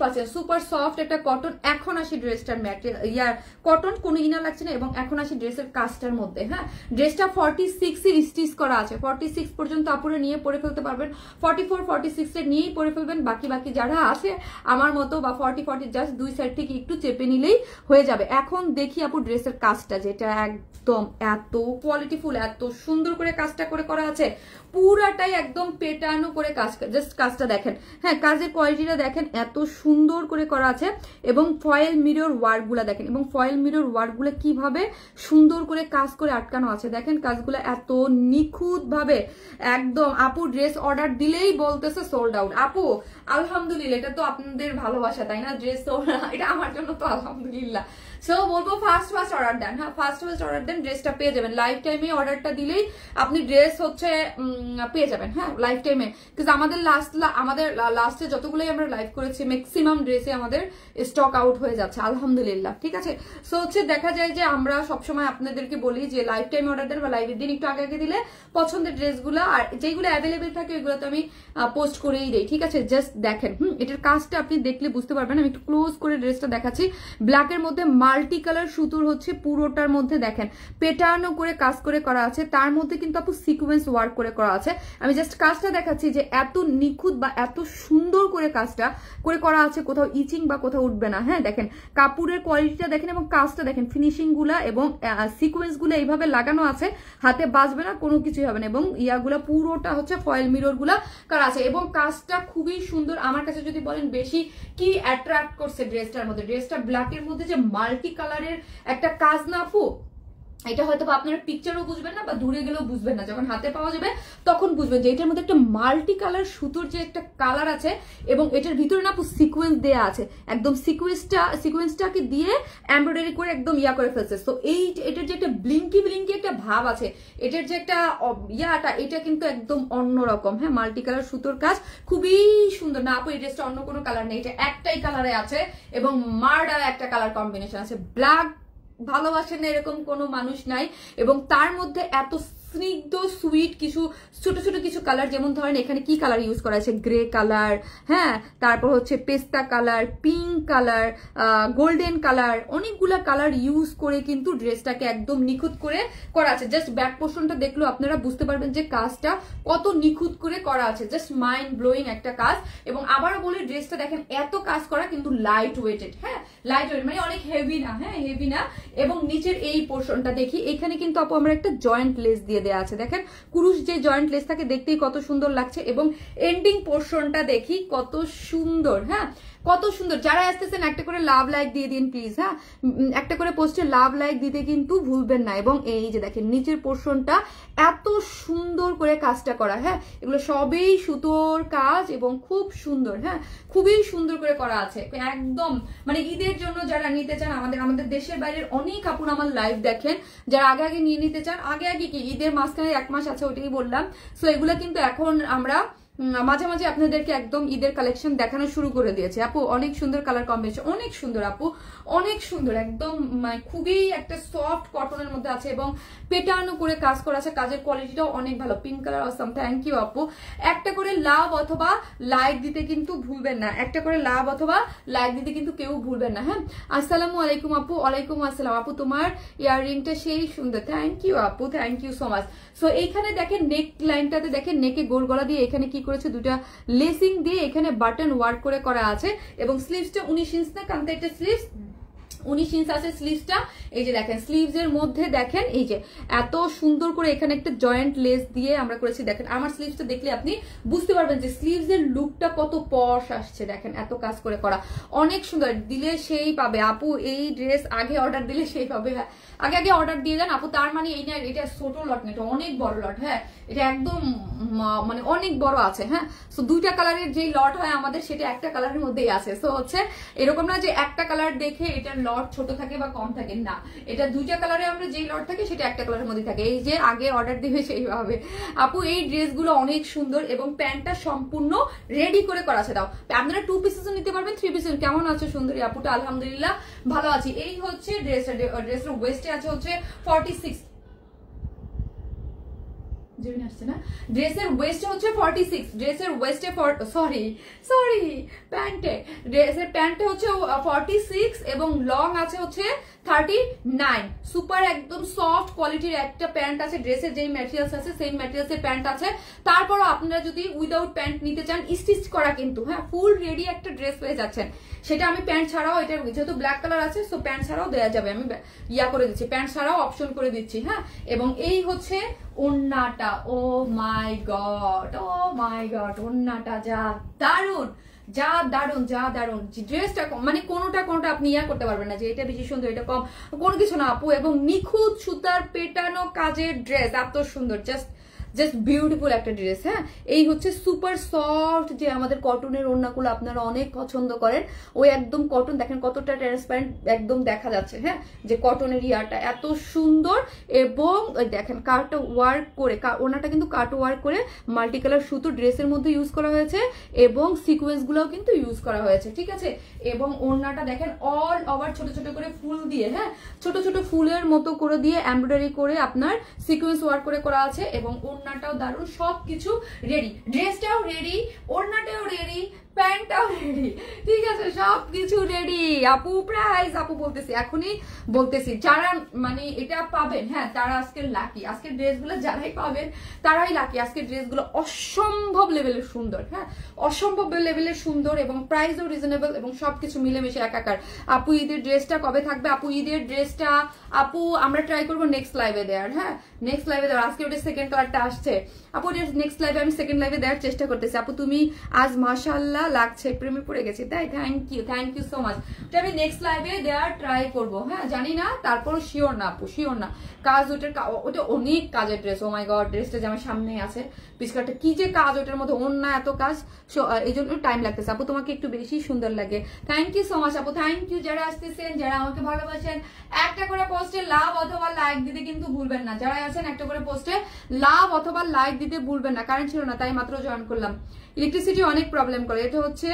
পাচ্ছেন সুপার সফট একটা কটন। এখন আসি ড্রেসটার ম্যাটেরিয়াল ইয়ার কটন, কোনো ইনার লাগছে না। এবং এখন আসি ড্রেসের কাজটার মধ্যে। হ্যাঁ, ড্রেসটা ফর্টি সিক্স এর স্টিচ করা আছে, ফর্টি সিক্স পর্যন্ত আপুরে নিয়ে পরে ফেলতে পারবেন, ফর্টি ফোর ফর্টি সিক্স এর নিয়েই পরে ফেলবেন। বাকি বাকি যারা আছে আমার মতো বা ফর্টি ফর্টি জাস্ট দুই সাইড থেকে একটু চেপে নিলেই হয়ে যাবে। এখন দেখি আপু ড্রেসের কাজটা, যেটা একদম এত কোয়ালিটিফুল, এত সুন্দর করে কাজটা করে করা আছে, পুরাটাই একদম পেটানো করে কাজ। জাস্ট কাজটা দেখেন, হ্যাঁ কাজের কোয়ালিটিটা দেখেন, এত সুন্দর করে করা আছে। এবং ফয়েল মিরর ওয়ার্ক গুলা দেখেন, এবং ফয়েল মিরর ওয়ার্ক গুলো কিভাবে সুন্দর করে কাজ করে আটকানো আছে দেখেন। কাজগুলো এত নিখুঁত ভাবে একদম। আপু ড্রেস অর্ডার দিলেই বলতেছে সোল্ড আউট। আপু আলহামদুলিল্লাহ, এটা তো আপনাদের ভালোবাসা তাই না? ড্রেস এটা আমার জন্য তো আলহামদুলিল্লাহ। সো বলবো ফার্স্ট ফার্স্ট অর্ডার দেন, হ্যাঁ ফার্স্ট ফার্স্ট অর্ডার দেন, ড্রেসটা পেয়ে যাবেন। লাইফ টাইমে অর্ডারটা দিলেই আপনি ড্রেস হচ্ছে পেয়ে যাবেন, হ্যাঁ লাইফ টাইমে। কিন্তু আমাদের লাস্ট আমাদের লাস্টে যতগুলোই আমরা লাইভ করেছি ম্যাক্সিমাম ড্রেসে আমাদের স্টক আউট হয়ে যাচ্ছে আলহামদুলিল্লাহ, ঠিক আছে। সো হচ্ছে দেখা যায় যে আমরা সবসময় আপনাদেরকে বলি যে লাইফ টাইম অর্ডার দেন বা লাইভের দিন একটু আগে আগে দিলে পছন্দের ড্রেসগুলো আর যেগুলো অ্যাভেলেবেল থাকে ওইগুলো তো আমি পোস্ট করেই দিই, ঠিক আছে। জাস্ট দেখেন, হুম এটার কাজটা আপনি দেখলে বুঝতে পারবেন। আমি একটু ক্লোজ করে ড্রেসটা দেখাচ্ছি। ব্ল্যাকের মধ্যে মাল্টি কালার সুতোর হচ্ছে পুরোটার মধ্যে দেখেন পেটানো করে কাজ করে করা আছে, তার মধ্যে কিন্তু আপু সিকোয়েন্স ওয়ার্ক করে করা আছে। আমি জাস্ট কাজটা দেখাচ্ছি যে এত নিখুঁত বা এত সুন্দর করে কাজটা করে করা আছে, কোথাও ইচিং বা কোথাও উঠবে না। হ্যাঁ দেখেন কাপড়ের কোয়ালিটিটা দেখেন এবং কাজটা দেখেন, ফিনিশিং গুলা এবং সিকোয়েন্স গুলো এইভাবে লাগানো আছে, হাতে বাজবে না, কোনো কিছুই হবে না। এবং ইয়াগুলা পুরোটা হচ্ছে ফয়েল মিরর গুলা করা আছে এবং কাজটা খুবই সুন্দর। আমার কাছে যদি বলেন বেশি কি অ্যাট্রাক্ট করছে ড্রেসটার মধ্যে, ড্রেসটা ব্ল্যাকের মধ্যে যে মাল্টি কালারের একটা কাজ না আপু, এটা হয়তো আপনারা পিকচারও বুঝবেন না বা দূরে গেলেও বুঝবেন না, যখন হাতে পাওয়া যাবে তখন বুঝবেন যে এটার মধ্যে একটা মাল্টি কালার সুতোর যে একটা কালার আছে এবং এটার ভিতরে না আপু সিকোয়েন্স দেয়া আছে, একদম সিকোয়েন্সটা সিকোয়েন্সটাকে দিয়ে এমব্রয়ডারি করে একদম ইয়া করে ফেলছে। তো এই এটার যে একটা ব্লিঙ্কি ব্লিঙ্কি একটা ভাব আছে, এটার যে একটা ইয়াটা, এটা কিন্তু একদম অন্যরকম। হ্যাঁ মাল্টি কালার সুতোর কাজ খুবই সুন্দর না আপু। এই ড্রেসটা অন্য কোনো কালার নেই, এটা একটাই কালারে আছে এবং মার্ডার একটা কালার কম্বিনেশন আছে। ব্ল্যাক ভালোবাসেন না এরকম কোনো মানুষ নাই। এবং তার মধ্যে এত স্নিগ্ধ সুইট কিছু ছোট ছোট কিছু কালার, যেমন ধরেন এখানে কি কালার ইউজ করা আছে, গ্রে কালার, হ্যাঁ তারপর হচ্ছে পেস্তা colour, pink colour, golden colour, অনেকগুলা কালার ইউজ করে কিন্তু ড্রেসটাকে একদম নিখুঁত করে করা আছে। জাস্ট ব্যাক পোর্শনটা দেখলেও আপনারা বুঝতে পারবেন যে কাজটা কত নিখুঁত করে করা আছে, জাস্ট মাইন্ড ব্লোয়িং একটা কাজ। এবং আবারও বলি ড্রেসটা দেখেন এত কাজ করা কিন্তু লাইট ওয়েটেড, হ্যাঁ লাইট ওয়েট মানে অনেক হেভি না, হ্যাঁ হেভি না। এবং নিচের এই পোর্শনটা দেখি, এখানে কিন্তু আপু আমরা একটা জয়েন্ট লেস দিয়ে দেওয়া আছে, দেখেন কুরুশ যে জয়েন্ট লেস থাকে দেখতেই কত সুন্দর লাগছে। এবং এন্ডিং পোর্শনটা দেখি কত সুন্দর, হ্যাঁ কত সুন্দর। যারা আসতেছেন একটা করে লাভ লাইক দিয়ে দিন প্লিজ, হ্যাঁ একটা করে পোস্টে লাভ লাইক দিতে কিন্তু ভুলবেন না। এবং এই যে দেখেন নিচের পোর্শনটা এত সুন্দর করে কাজটা করা, হ্যাঁ এগুলো সবই সুতোর কাজ এবং খুব সুন্দর, হ্যাঁ খুবই সুন্দর করে করা আছে একদম। মানে ঈদের জন্য যারা নিতে চান, আমাদের আমাদের দেশের বাইরের অনেক কাপড় আমার লাইভ দেখেন, যারা আগে আগে নিয়ে নিতে চান, আগে আগে কি ঈদের মাঝখানে এক মাস আছে ওটাই বললাম। সো এগুলো কিন্তু এখন আমরা মাঝে মাঝে আপনাদেরকে একদম ঈদের কালেকশন দেখানো শুরু করে দিয়েছে। আপু অনেক সুন্দর কালার কম্বিনেশন, অনেক সুন্দর আপু, অনেক সুন্দর একদম খুবই একটা সফট কটনের মধ্যে আছে এবং পেটানো করে কাজ করা আছে, কাজের কোয়ালিটিটাও অনেক ভালো। Pink colour awesome, thank you আপু। একটা করে লাভ অথবা লাইক দিতে কিন্তু ভুলবেন না, একটা করে লাভ অথবা লাইক দিতে কিন্তু কেউ ভুলবেন না। হ্যাঁ আসসালামু আলাইকুম আপু। ওয়ালাইকুম আসসালাম আপু, তোমার ইয়াররিংটা সেই সুন্দর, থ্যাংক ইউ আপু, thank you so much. So এইখানে দেখেন নেক লাইনটাতে দেখেন নেকে গোল গলা দিয়ে এখানে কি করেছে, দুটা লেসিং দিয়ে এখানে বাটন ওয়ার্ক করে করা আছে। এবং স্লিভসটা উনিশ ইঞ্চ না কান্তা, একটা স্লিভস উনিশ ইঞ্চ আছে স্লিভসটা। এই যে দেখেন স্লিভস এর মধ্যে দেখেন এই যে এত সুন্দর করে এখানে একটা জয়েন্ট লেস দিয়ে আমরা করেছি। দেখেন আমার স্লিভসটা দেখলে আপনি বুঝতে পারবেন যে স্লিভস এর লুকটা কত পশ আসছে, দেখেন এত কাজ করে করা, অনেক সুন্দর। দিলে সেই পাবে আপু, এই ড্রেস আগে অর্ডার দিলে সেই পাবে। হ্যাঁ আগে আগে অর্ডার দিয়ে দেন আপু। তার মানে এই না এটা ছোট লট না, এটা অনেক বড় লট, হ্যাঁ এটা একদম মানে অনেক বড় আছে। হ্যাঁ সো দুইটা কালারের যেই লট হয় আমাদের সেটা একটা কালারের মধ্যেই আছে। সো হচ্ছে এরকম না যে একটা কালার দেখে এটার লট ছোট থাকে বা কম থাকে, না এটা দুইটা কালারে আমরা যেই লট থাকে সেটা একটা কালারের মধ্যে থাকে। এই যে আগে অর্ডার দিবে সেইভাবে আপু। এই ড্রেসগুলো অনেক সুন্দর এবং প্যান্টটা সম্পূর্ণ রেডি করে করা আছে। দাও আপনারা টু পিসেসও নিতে পারবেন, থ্রি পিসেস। কেমন আছে সুন্দরী আপুটা? আলহামদুলিল্লাহ ভালো আছি। এই হচ্ছে ড্রেসটা, ড্রেসের ওয়েস্টে আছে হচ্ছে ফর্টি সিক্স জেমিনি আসছে না। ড্রেসের ওয়েস্টে হচ্ছে ফর্টি সিক্স, ড্রেসের ওয়েস্টে সরি সরি প্যান্টে ড্রেসের প্যান্টে হচ্ছে ফর্টি সিক্স এবং লং আছে হচ্ছে থার্টি নাইন। সুপার একদম সফট কোয়ালিটির একটা প্যান্ট আছে, ড্রেসের যেই ম্যাটেরিয়ালস আছে সেম ম্যাটেরিয়ালসের প্যান্ট আছে। তারপরও আপনারা যদি উইদাউট প্যান্ট নিতে চান, স্টিচ করা কিন্তু, হ্যাঁ ফুল রেডি একটা ড্রেস পেয়ে যাচ্ছেন। সেটা আমি প্যান্ট ছাড়াও, এটা যেহেতু ব্ল্যাক কালার আছে সো প্যান্ট ছাড়াও দেওয়া যাবে, আমি ইয়া করে দিচ্ছি, প্যান্ট ছাড়াও অপশন করে দিচ্ছি। হ্যাঁ, এবং এই হচ্ছে ওন্নাটা। ও my god, O my god, ওন্নাটা যা দারুন, যা দারুন, যা দারুন। ড্রেসটা মানে কোনোটা কোনোটা আপনি ইয়া করতে পারবেন না যে এটা বেশি সুন্দর এটা কম, কোনো কিছু না আপু। এবং নিখুঁত সুতার পেটানো কাজের ড্রেস, এত সুন্দর, জাস্ট জাস্ট বিউটিফুল একটা ড্রেস। হ্যাঁ, এই হচ্ছে সুপার সফট যে আমাদের কটনের ওড়নাগুলো আপনারা অনেক পছন্দ করেন, ওই একদম কটন, দেখেন কতটা ট্রান্সপারেন্ট একদম দেখা যাচ্ছে। হ্যাঁ, যে কটনের ইয়াটা এত সুন্দর, এবং দেখেন কাট ওয়ার্ক করে, ওড়নাটা কিন্তু কাট ওয়ার্ক করে মাল্টি কালার সুতো ড্রেসের মধ্যে ইউজ করা হয়েছে এবং সিকোয়েন্স গুলোও কিন্তু ইউজ করা হয়েছে, ঠিক আছে। এবং ওড়নাটা দেখেন অল ওভার ছোট ছোট করে ফুল দিয়ে, হ্যাঁ ছোট ছোট ফুলের মতো করে দিয়ে এমব্রয়ডারি করে আপনার সিকোয়েন্স ওয়ার্ক করে করা আছে। এবং ওড়নাটাও দারুণ, সবকিছু রেডি, ড্রেসটাও রেডি, ওড়নাটাও রেডি, প্যান্টটাও রেডি, ঠিক আছে, সবকিছু রেডি। আপু প্রাইস আপু বলতেছি, এখনই বলতেছি, যারা মানে এটা পাবেন, হ্যাঁ তারা আজকে লাকি। আজকের ড্রেসগুলো যারাই পাবেন তারাই লাকি। আজকের ড্রেসগুলো অসম্ভব লেভেলের সুন্দর, হ্যাঁ অসম্ভব লেভেলের সুন্দর, এবং প্রাইসও রিজনেবল, এবং সবকিছু মিলেমিশে একাকার। আপু ঈদের ড্রেসটা কবে থাকবে? আপু ঈদের ড্রেসটা আপু আমরা ট্রাই করবো নেক্সট লাইভে দেওয়ার, হ্যাঁ নেক্সট লাইভে দেওয়ার। আজকে ওটা সেকেন্ড কালারটা আসছে আপু, নেক্সট লাইভে আমি সেকেন্ড লাইভে দেওয়ার চেষ্টা করতেছি। আপু তুমি আজ মাশাআল্লাহ লাগছে, প্রেমে পড়ে গেছি তাই, thank you thank you so much. ওটা আমি নেক্সট লাইভে দেওয়ার ট্রাই করবো, হ্যাঁ জানি না, তারপরও শিওর না আপু, শিওর না। কাজ ওটার, ওটা অনেক কাজের ড্রেস, ও মাই গড, ড্রেসটা যে আমার সামনে আছে পিসকারটা, কি যে কাজ ওটার মধ্যে, অন্য এত কাজ, এই জন্য টাইম লাগতেছে। আপু তোমাকে একটু বেশি সুন্দর লাগে, থ্যাংক ইউ সো মাচ আপু, থ্যাংক ইউ। যারা আসতেছেন, যারা আমাকে ভালোবাসেন, একটা করে পোস্টে লাভ অথবা লাইক দিতে কিন্তু ভুলবেন না। যারা আছেন একটা করে পোস্টে লাভ অথবা লাইক দিতে ভুলবেন না। কারেন্ট ছিল না তাই মাত্র জয়েন করলাম, ইলেকট্রিসিটি অনেক প্রবলেম করে। এটা হচ্ছে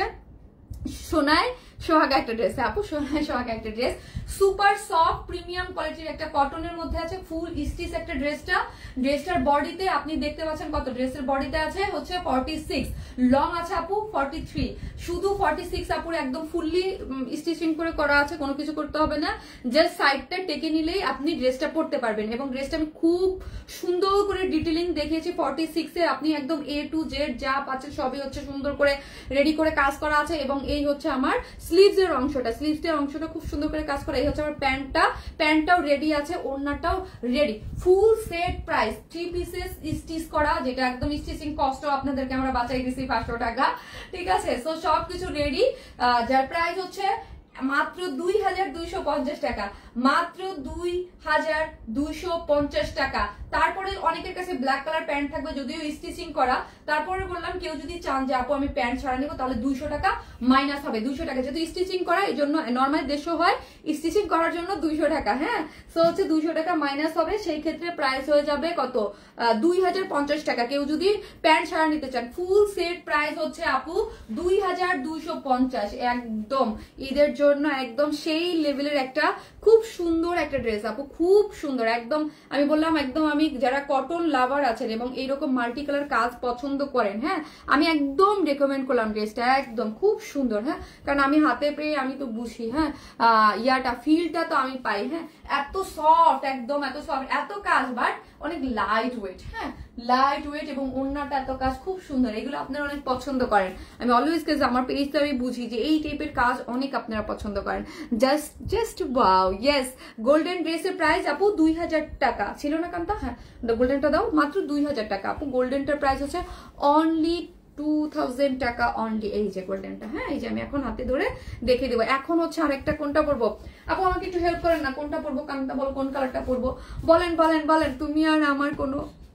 সোনায় সোহাগা একটা ড্রেস, আপু সোনায় সোহাগা একটা ড্রেস, সুপার সফট প্রিমিয়াম কোয়ালিটির একটা কটনের মধ্যে আছে, ফুল স্টিচ একটা ড্রেসটা। ড্রেসটার বডিতে আপনি দেখতে পাচ্ছেন কত, ড্রেসের বডিতে আছে হচ্ছে ফর্টি সিক্স, লং আছে আপু ফর্টি থ্রি, শুধু ফর্টি সিক্স আপুর একদম ফুললি স্টিচিং করে করা আছে, কোনো কিছু করতে হবে না, জাস্ট সাইডটা টেকে নিলেই আপনি ড্রেসটা পরতে পারবেন। এবং ড্রেসটা আমি খুব সুন্দর করে ডিটেলিং দেখিয়েছি, ফর্টি সিক্স এর আপনি একদম এ টু জেড যা পাচ্ছেন সবই হচ্ছে সুন্দর করে রেডি করে কাজ করা আছে। এবং এই হচ্ছে আমার স্লিভস এর অংশটা, স্লিভস এর অংশটা খুব সুন্দর করে কাজ করা। এই হচ্ছে আমার প্যান্টটা, প্যান্টটাও রেডি আছে, ওড়নাটাও ready, full set price, three pieces stitch করা, যেটা একদম স্টিচিং কস্টও আপনাদেরকে আমরা বাঁচাই দিছি পাঁচশো টাকা, ঠিক আছে। সো সবকিছু রেডি, যার প্রাইস হচ্ছে মাত্র দুই হাজার দুইশো পঞ্চাশ টাকা, মাত্র দুই হাজার দুইশো পঞ্চাশ টাকা। তারপরে অনেকের কাছে ব্ল্যাক কালার প্যান্ট থাকবে যদিও স্টিচিং করা, তারপরে বললাম কেউ যদি চান যে আপু আমি প্যান্ট ছাড়া নিবো তাহলে দুইশো টাকা মাইনাস হবে, দুইশো টাকা যেহেতু স্টিচিং করা, এই জন্য নর্মাল দেড়শো হয়, স্টিচিং করার জন্য দুইশো টাকা, হ্যাঁ সো হচ্ছে দুইশো টাকা মাইনাস হবে, সেই ক্ষেত্রে প্রাইস হয়ে যাবে কত, দুই হাজার পঞ্চাশ টাকা। কেউ যদি প্যান্ট ছাড়া নিতে চান, ফুল সেট প্রাইস হচ্ছে আপু দুই হাজার দুইশো পঞ্চাশ, একদম ঈদের জন্য একদম সেই লেভেলের একটা খুব সুন্দর একটা ড্রেস আপু, খুব সুন্দর একদম। আমি বললাম একদম, আমি যারা কটন লাভার আছেন এবং এইরকম মাল্টি কালার কাজ পছন্দ করেন, হ্যাঁ আমি একদম রেকমেন্ড করলাম ড্রেসটা, একদম খুব সুন্দর, হ্যাঁ কারণ আমি হাতে পেয়ে আমি তো বুঝি, হ্যাঁ ইয়াটা ফিলটা তো আমি পাই, হ্যাঁ এত সফট, একদম এত সফট, এত কাজ, বাট অনেক লাইট ওয়েট, হ্যাঁ লাইট ওয়েট, এবং ওড়নাটা এত কাজ খুব সুন্দর, এগুলো আপনারা অনেক পছন্দ করেন। আমি অলওয়েজ কাজ আমার পেজটা আমি বুঝি যে এই টাইপের কাজ অনেক আপনারা পছন্দ করেন। Just just wow, yes. Golden ড্রেসের প্রাইস আপু দুই হাজার টাকা ছিল না কান্তা, হ্যাঁ গোল্ডেনটা দাও, মাত্র দুই হাজার টাকা আপু। গোল্ডেনটার প্রাইস হচ্ছে অনলি টু থাউজেন্ড টাকা অনলি। এই যে গোল্ডেনটা, হ্যাঁ এই যে আমি এখন হাতে ধরে দেখে দেবো। এখন হচ্ছে আরেকটা, কোনটা পরবো আপু আমাকে একটু হেল্প করেন না, কোনটা পরবো কান্তা বলো, কোন কালারটা পরবো বলেন বলেন বলেন, তুমি আর আমার কোনো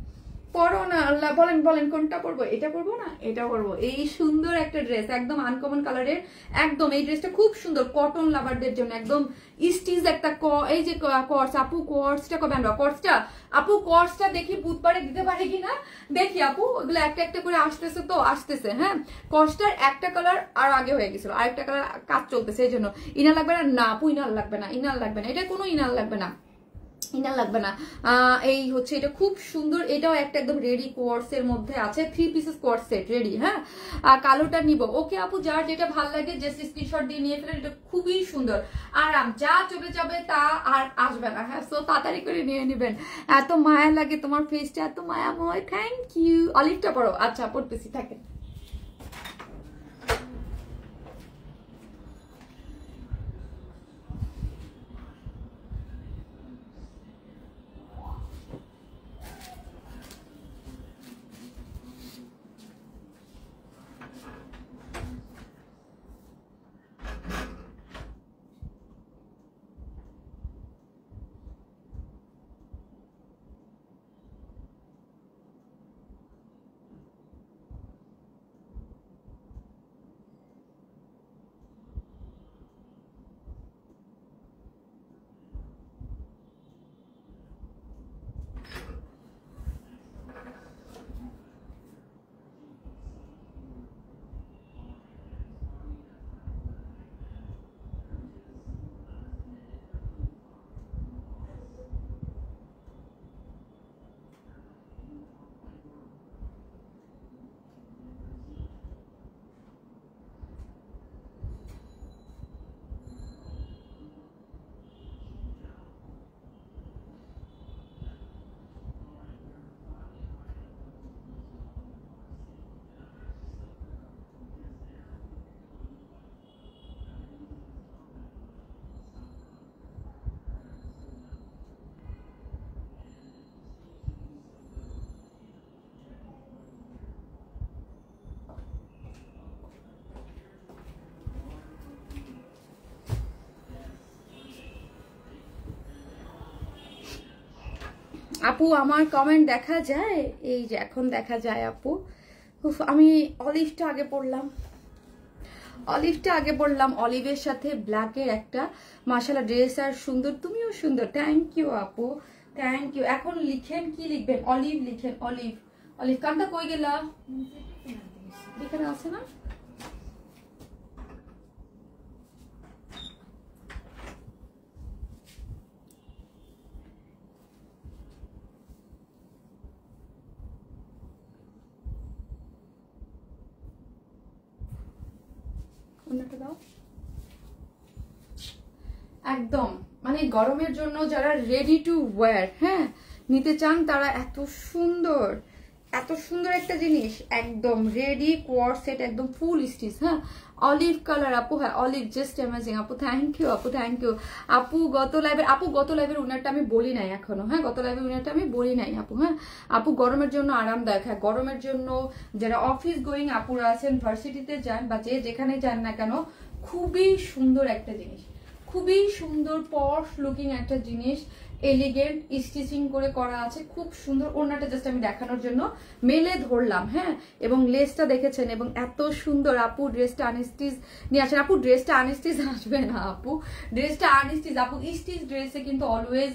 পরো না, আল্লাহ বলেন বলেন কোনটা পরবো, এটা পরবো না এটা পরবো। এই সুন্দর একটা ড্রেস, একদম আনকমন কালারের, একদম এই ড্রেসটা খুব সুন্দর কটন লাভারদের জন্য, একদম স্টিচ একটা ক, এই যে কর্স আপু, কর্সটা কবে আনবা, কর্সটা আপু কর্সটা দেখি বুধবারে দিতে পারে কিনা দেখি আপু, ওগুলো একটা একটা করে আসতেছে তো আসতেছে, হ্যাঁ কর্সটার একটা কালার আর আগে হয়ে গেছিল, আরেকটা কালার কাজ চলতেছে, এই জন্য ইনার লাগবে না, না আপু ইনার লাগবে না, ইনার লাগবে না, এটা কোনো ইনার লাগবে না, ইনার লাগবে না। এই হচ্ছে এটা খুব সুন্দর, এটাও একটা একদম রেডি কোয়ার্স এর মধ্যে আছে, থ্রি পিসেস কোয়ার্স সেট রেডি। হ্যাঁ কালোটা নিব। ওকে আপু যার যেটা ভালো লাগে জাস্ট স্ক্রিনশট দিয়ে নিয়ে ফেলেন। এটা খুবই সুন্দর, আরাম, যা চলে যাবে তা আর আসবে না। হ্যাঁ সো তাড়াতাড়ি করে নিয়ে নেবেন। এত মায়া লাগে তোমার ফেসটা, এত মায়াময়। Thank you. অলিভটা পড়ো। আচ্ছা পড়তেছি, থাকেন। আপু আমার কমেন্ট দেখা যায়? এই যে এখন দেখা যায় আপু। আমি অলিভটা আগে পড়লাম, অলিভটা আগে পড়লাম। অলিভের সাথে ব্ল্যাকের একটা মাশাআল্লাহ ড্রেস, আর সুন্দর, তুমিও সুন্দর। থ্যাংক ইউ আপু, থ্যাংক ইউ। এখন লিখেন, কি লিখবেন? অলিভ লিখেন, অলিভ। অলিভ কানটা কই গেলা? এখানে আছে না? একদম মানে গরমের জন্য যারা রেডি টু ওয়্যার হ্যাঁ নিতে চান, তারা এত সুন্দর, এত সুন্দর একটা জিনিস, একদম রেডি কোয়ার্স সেট, একদম ফুল স্টিচ। হ্যাঁ অলিভ কালার আপু। হ্যাঁ অলিভ জাস্ট অ্যামেজিং আপু। থ্যাংক ইউ আপু, থ্যাংক ইউ আপু। গত লাইভের আপু, গত লাইভের উনারটা আমি বলি নাই এখনো। হ্যাঁ গত লাইভের উনারটা আমি বলি নাই আপু। হ্যাঁ আপু গরমের জন্য আরামদায়ক। হ্যাঁ গরমের জন্য যারা অফিস গোয়িং আপুরা আছেন, ভার্সিটিতে যান বা যে যেখানে যান না কেন, খুবই সুন্দর একটা জিনিস, খুবই সুন্দর পশ লুকিং একটা জিনিস। এলিগেন্ট স্টিচিং করে করা আছে, খুব সুন্দর। ওড়নাটা জাস্ট আমি দেখানোর জন্য মেলে ধরলাম। হ্যাঁ এবং লেসটা দেখেছেন, এবং এত সুন্দর। আপু ড্রেসটা আনস্টিচ নিয়ে আসেন। আপু ড্রেসটা আনস্টিচ আসবে না আপু, ড্রেসটা আনস্টিচ আপু। স্টিচ ড্রেসে কিন্তু অলওয়েজ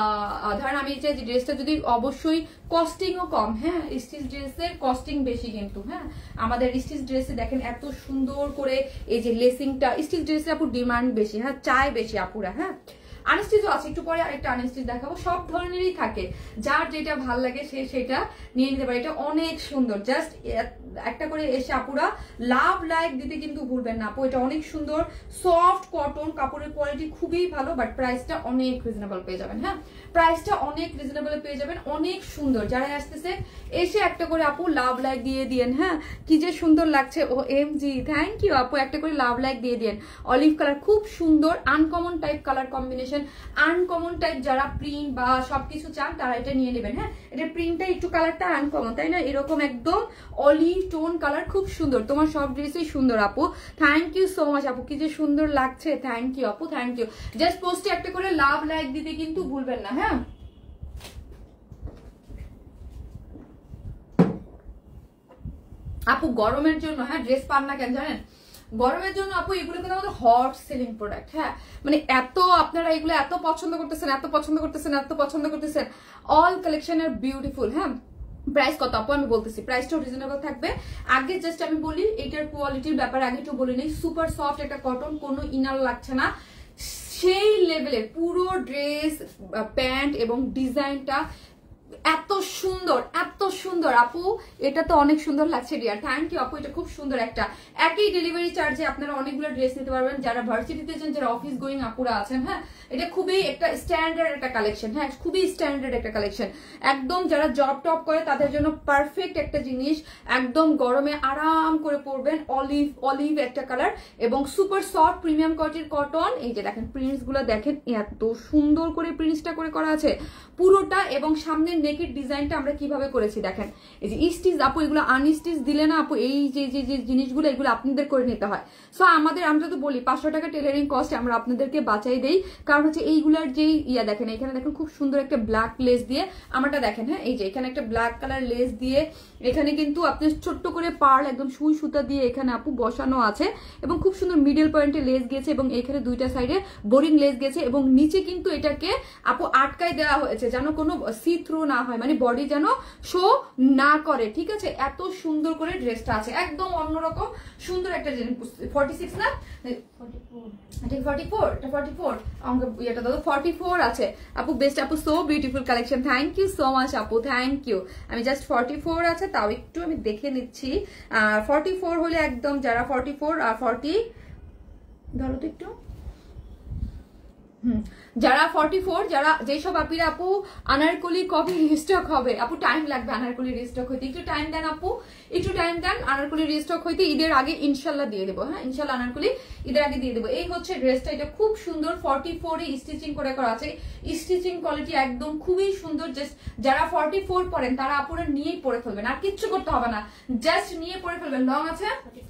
ধরেন আমি চাই যে ড্রেসটা যদি অবশ্যই কস্টিংও কম। হ্যাঁ স্টিচ ড্রেসের কস্টিং বেশি কিন্তু। হ্যাঁ আমাদের স্টিচ ড্রেসে দেখেন এত সুন্দর করে এই যে লেসিংটা, স্টিচ ড্রেসে আপু ডিমান্ড বেশি। হ্যাঁ চায় বেশি আপুরা। হ্যাঁ আনস্টিচও আছে, একটু পরে আরেকটা আনস্টিচ দেখাবো। সব ধরনেরই থাকে, যার যেটা ভাল লাগে সে সেটা নিয়ে নিতে পারে। এটা অনেক সুন্দর, জাস্ট একটা করে এসে আপুরা লাভ লাইক দিতে কিন্তু ভুলবেন না আপু। এটা অনেক সুন্দর, সফট কটন, কাপড়ের কোয়ালিটি খুবই ভালো, বাট প্রাইসটা অনেক রিজনেবল পেয়ে যাবেন। হ্যাঁ প্রাইসটা অনেক রিজনেবল পেয়ে যাবেন, অনেক সুন্দর। যারা আসতেছে এসে একটা করে আপু লাভ লাইক দিয়ে দিয়েন। হ্যাঁ কি যে সুন্দর লাগছে। O M G thank you আপু, একটা করে লাভ লাইক দিয়ে দিয়েন। অলিভ কালার খুব সুন্দর, uncommon type colour combination, uncommon type যারা প্রিন্ট বা সবকিছু চান তারা এটা নিয়ে নেবেন। হ্যাঁ এটা প্রিন্টটা একটু কালারটা আনকমন, তাই না? এরকম একদম অলিভ টোন কালার, খুব সুন্দর। তোমার সব ড্রেসই সুন্দর আপু। থ্যাংক ইউ সো মাচ আপু, কি যে সুন্দর লাগছে। থ্যাংক ইউ আপু, থ্যাংক ইউ। জাস্ট পোস্টে একটা করে লাভ লাইক দিতে কিন্তু ভুলবেন না। হ্যাঁ আপু গরমের জন্য হ্যাঁ ড্রেস পান না কেন জানেন? গরমের জন্য আপু এগুলো কিন্তু আমাদের হট সেলিং প্রোডাক্ট। হ্যাঁ মানে এত আপনারা এগুলো এত পছন্দ করতেছেন, এত পছন্দ করতেছেন, এত পছন্দ করতেছেন। অল কালেকশন আর বিউটিফুল। হ্যাঁ প্রাইস কত আপু আমি বলতেছি, প্রাইসটাও রিজনেবল থাকবে। আগে জাস্ট আমি বলি এটার কোয়ালিটির ব্যাপারে আগে একটু বলি নেই। সুপার সফট একটা কটন, কোনো ইনার লাগছে না, সেই লেভেলের পুরো ড্রেস প্যান্ট এবং ডিজাইনটা এত সুন্দর, এত সুন্দর আপু, এটা তো অনেক সুন্দর লাগছে ডিয়ার, থ্যাংক ইউ আপু। এটা খুব সুন্দর একটা, একই ডেলিভারি চার্জে আপনারা অনেকগুলো ড্রেস নিতে পারবেন যারা ভার্সিটিতে যান, যারা অফিস গোয়িং আপুরা আছেন। হ্যাঁ, এটা খুবই একটা স্ট্যান্ডার্ড একটা কালেকশন, হ্যাঁ খুবই স্ট্যান্ডার্ড একটা কালেকশন, একদম যারা জব টপ করে তাদের জন্য পারফেক্ট একটা জিনিস, একদম গরমে আরাম করে পরবেন। অলিভ অলিভ একটা কালার এবং সুপার সফট প্রিমিয়াম কোয়ালিটির কটন। এই যে দেখেন প্রিন্টস গুলো দেখেন, এত সুন্দর করে প্রিন্টসটা করে করা আছে পুরোটা, এবং সামনের নেকের ডিজাইনটা আমরা কিভাবে করেছি দেখেন। এই যে স্টিচ আপু, এগুলো আনস্টিচ দিলে না আপু, এই যে যে যে জিনিসগুলো এগুলো আপনাদের করে নিতে হয়। সো আমাদের, আমরা তো বলি পাঁচশো টাকা টেলারিং কস্ট আমরা আপনাদেরকে বাঁচাই দেই, কারণ হচ্ছে এইগুলার যেই ইয়া দেখেন, এখানে দেখেন খুব সুন্দর একটা ব্ল্যাক লেস দিয়ে আমারটা দেখেন। হ্যাঁ, এই যে এখানে একটা ব্ল্যাক কালার লেস দিয়ে, এখানে কিন্তু আপনি ছোট্ট করে পার্ল একদম সুই সুতা দিয়ে এখানে আপু বসানো আছে, এবং খুব সুন্দর মিডল পয়েন্টে লেস গেছে, এবং এখানে দুইটা সাইডে বোরিং লেস গেছে, এবং নিচে কিন্তু এটাকে আপু আটকায় দেওয়া হয়েছে যেন কোনো সি থ্রু না হয়, মানে বডি যেন শো না করে, ঠিক আছে। এত সুন্দর করে ড্রেসটা আছে, একদম অন্যরকম সুন্দর একটা জিনিস। ফর্টি সিক্স না ফর্টি ফোর, এটা ফর্টি ফোর এটা দাদা ফর্টি ফোর আছে আপু। বেস্ট আপু, so beautiful collection, thank you so much আপু, থ্যাংক ইউ। আমি জাস্ট ফর্টি ফোর আছে তাও একটু আমি দেখে নিচ্ছি। আর ফর্টি ফোর হলে একদম যারা ফর্টি ফোর আর ফর্টি, ধরো তো একটু, হুম যারা ফর্টি ফোর, যারা যেসব আপিরা আপু আনারকলি কবে রিস্টক হবে আপু, টাইম লাগবে আনারকলি রিস্টক হইতে, একটু টাইম দেন আপু, একটু টাইম দেন। আনারকলি রিস্টক হইতে ঈদের আগে ইনশাল্লাহ দিয়ে দেবো, হ্যাঁ ইনশাল্লাহ আনারকলি ঈদের আগে দিয়ে দেবো। এই হচ্ছে ড্রেসটা, এটা খুব সুন্দর, ফর্টি ফোর এ স্টিচিং করে করা আছে, স্টিচিং কোয়ালিটি একদম খুবই সুন্দর। জাস্ট যারা ফর্টি ফোর পরেন তারা আপুরা নিয়েই পরে ফেলবেন, আর কিচ্ছু করতে হবে না, জাস্ট নিয়ে পরে ফেলবেন। লং আছে,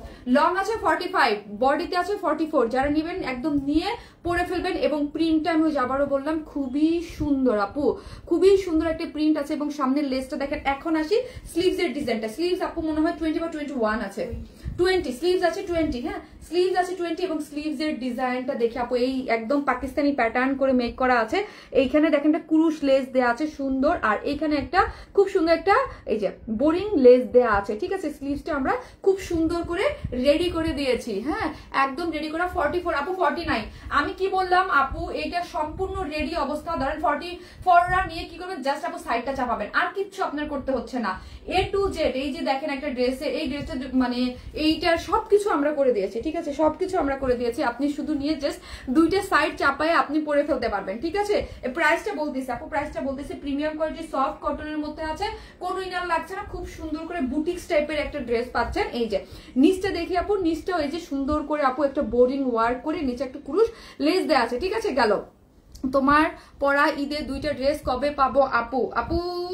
লং আছে ফর্টি ফাইভ, বডিতে আছে ফর্টি ফোর, যারা নিবেন একদম নিয়ে পরে ফেলবেন। এবং প্রিন্টটা আমি আবারও বললাম খুবই সুন্দর আপু, খুবই সুন্দর একটা প্রিন্ট আছে, এবং সামনের লেসটা দেখেন। এখন আসি স্লিভস এর ডিজাইনটা, স্লিভস আপু মনে হয় টোয়েন্টি বা টোয়েন্টি ওয়ান আছে, টোয়েন্টি স্লিভস আছে টোয়েন্টি, হ্যাঁ স্লিভস আছে টোয়েন্টি, এবং স্লিভস এর ডিজাইনটা দেখে আপু এই একদম পাকিস্তানি প্যাটার্ন করে মেক করা আছে। এইখানে দেখেন একটা কুরুশ লেস দেওয়া আছে সুন্দর, আর এইখানে একটা খুব সুন্দর একটা এই যে বোরিং লেস দেওয়া আছে, ঠিক আছে। স্লিভসটা আমরা খুব সুন্দর করে রেডি করে দিয়েছি, হ্যাঁ একদম রেডি করা। ফর্টি ফোর আপু, ফর্টি নাইন আমি কি বললাম আপু, এটা সম্পূর্ণ রেডি অবস্থা। ধরেন ফর্টি ফোররা নিয়ে কি করবেন, জাস্ট আপু সাইডটা চাপাবেন, আর কিচ্ছু আপনার করতে হচ্ছে না। এ টু জেড এই যে দেখেন একটা ড্রেসে, এই ড্রেসটা মানে এইটার সবকিছু আমরা করে দিয়েছি, ঠিক আছে সবকিছু আমরা করে দিয়েছি। আপনি শুধু নিয়ে জাস্ট দুইটা সাইড চাপায় আপনি পরে ফেলতে পারবেন, ঠিক আছে। প্রাইসটা বলতেছি আপু, প্রাইসটা বলতেছি প্রিমিয়াম কোয়ালিটি সফট কটনের মধ্যে আছে, কোনো ইনার লাগছে না, খুব সুন্দর করে বুটিক্স টাইপের একটা ড্রেস পাচ্ছেন। এই যে নিচটা দেখি আপু, নিচটাও এই যে সুন্দর করে আপু একটা বোরিং ওয়ার্ক করে নিচে একটা কুরুশ লেস দেওয়া আছে, ঠিক আছে। গেল তোমার পরা ঈদে দুইটা ড্রেস কবে পাবো আপু? আপু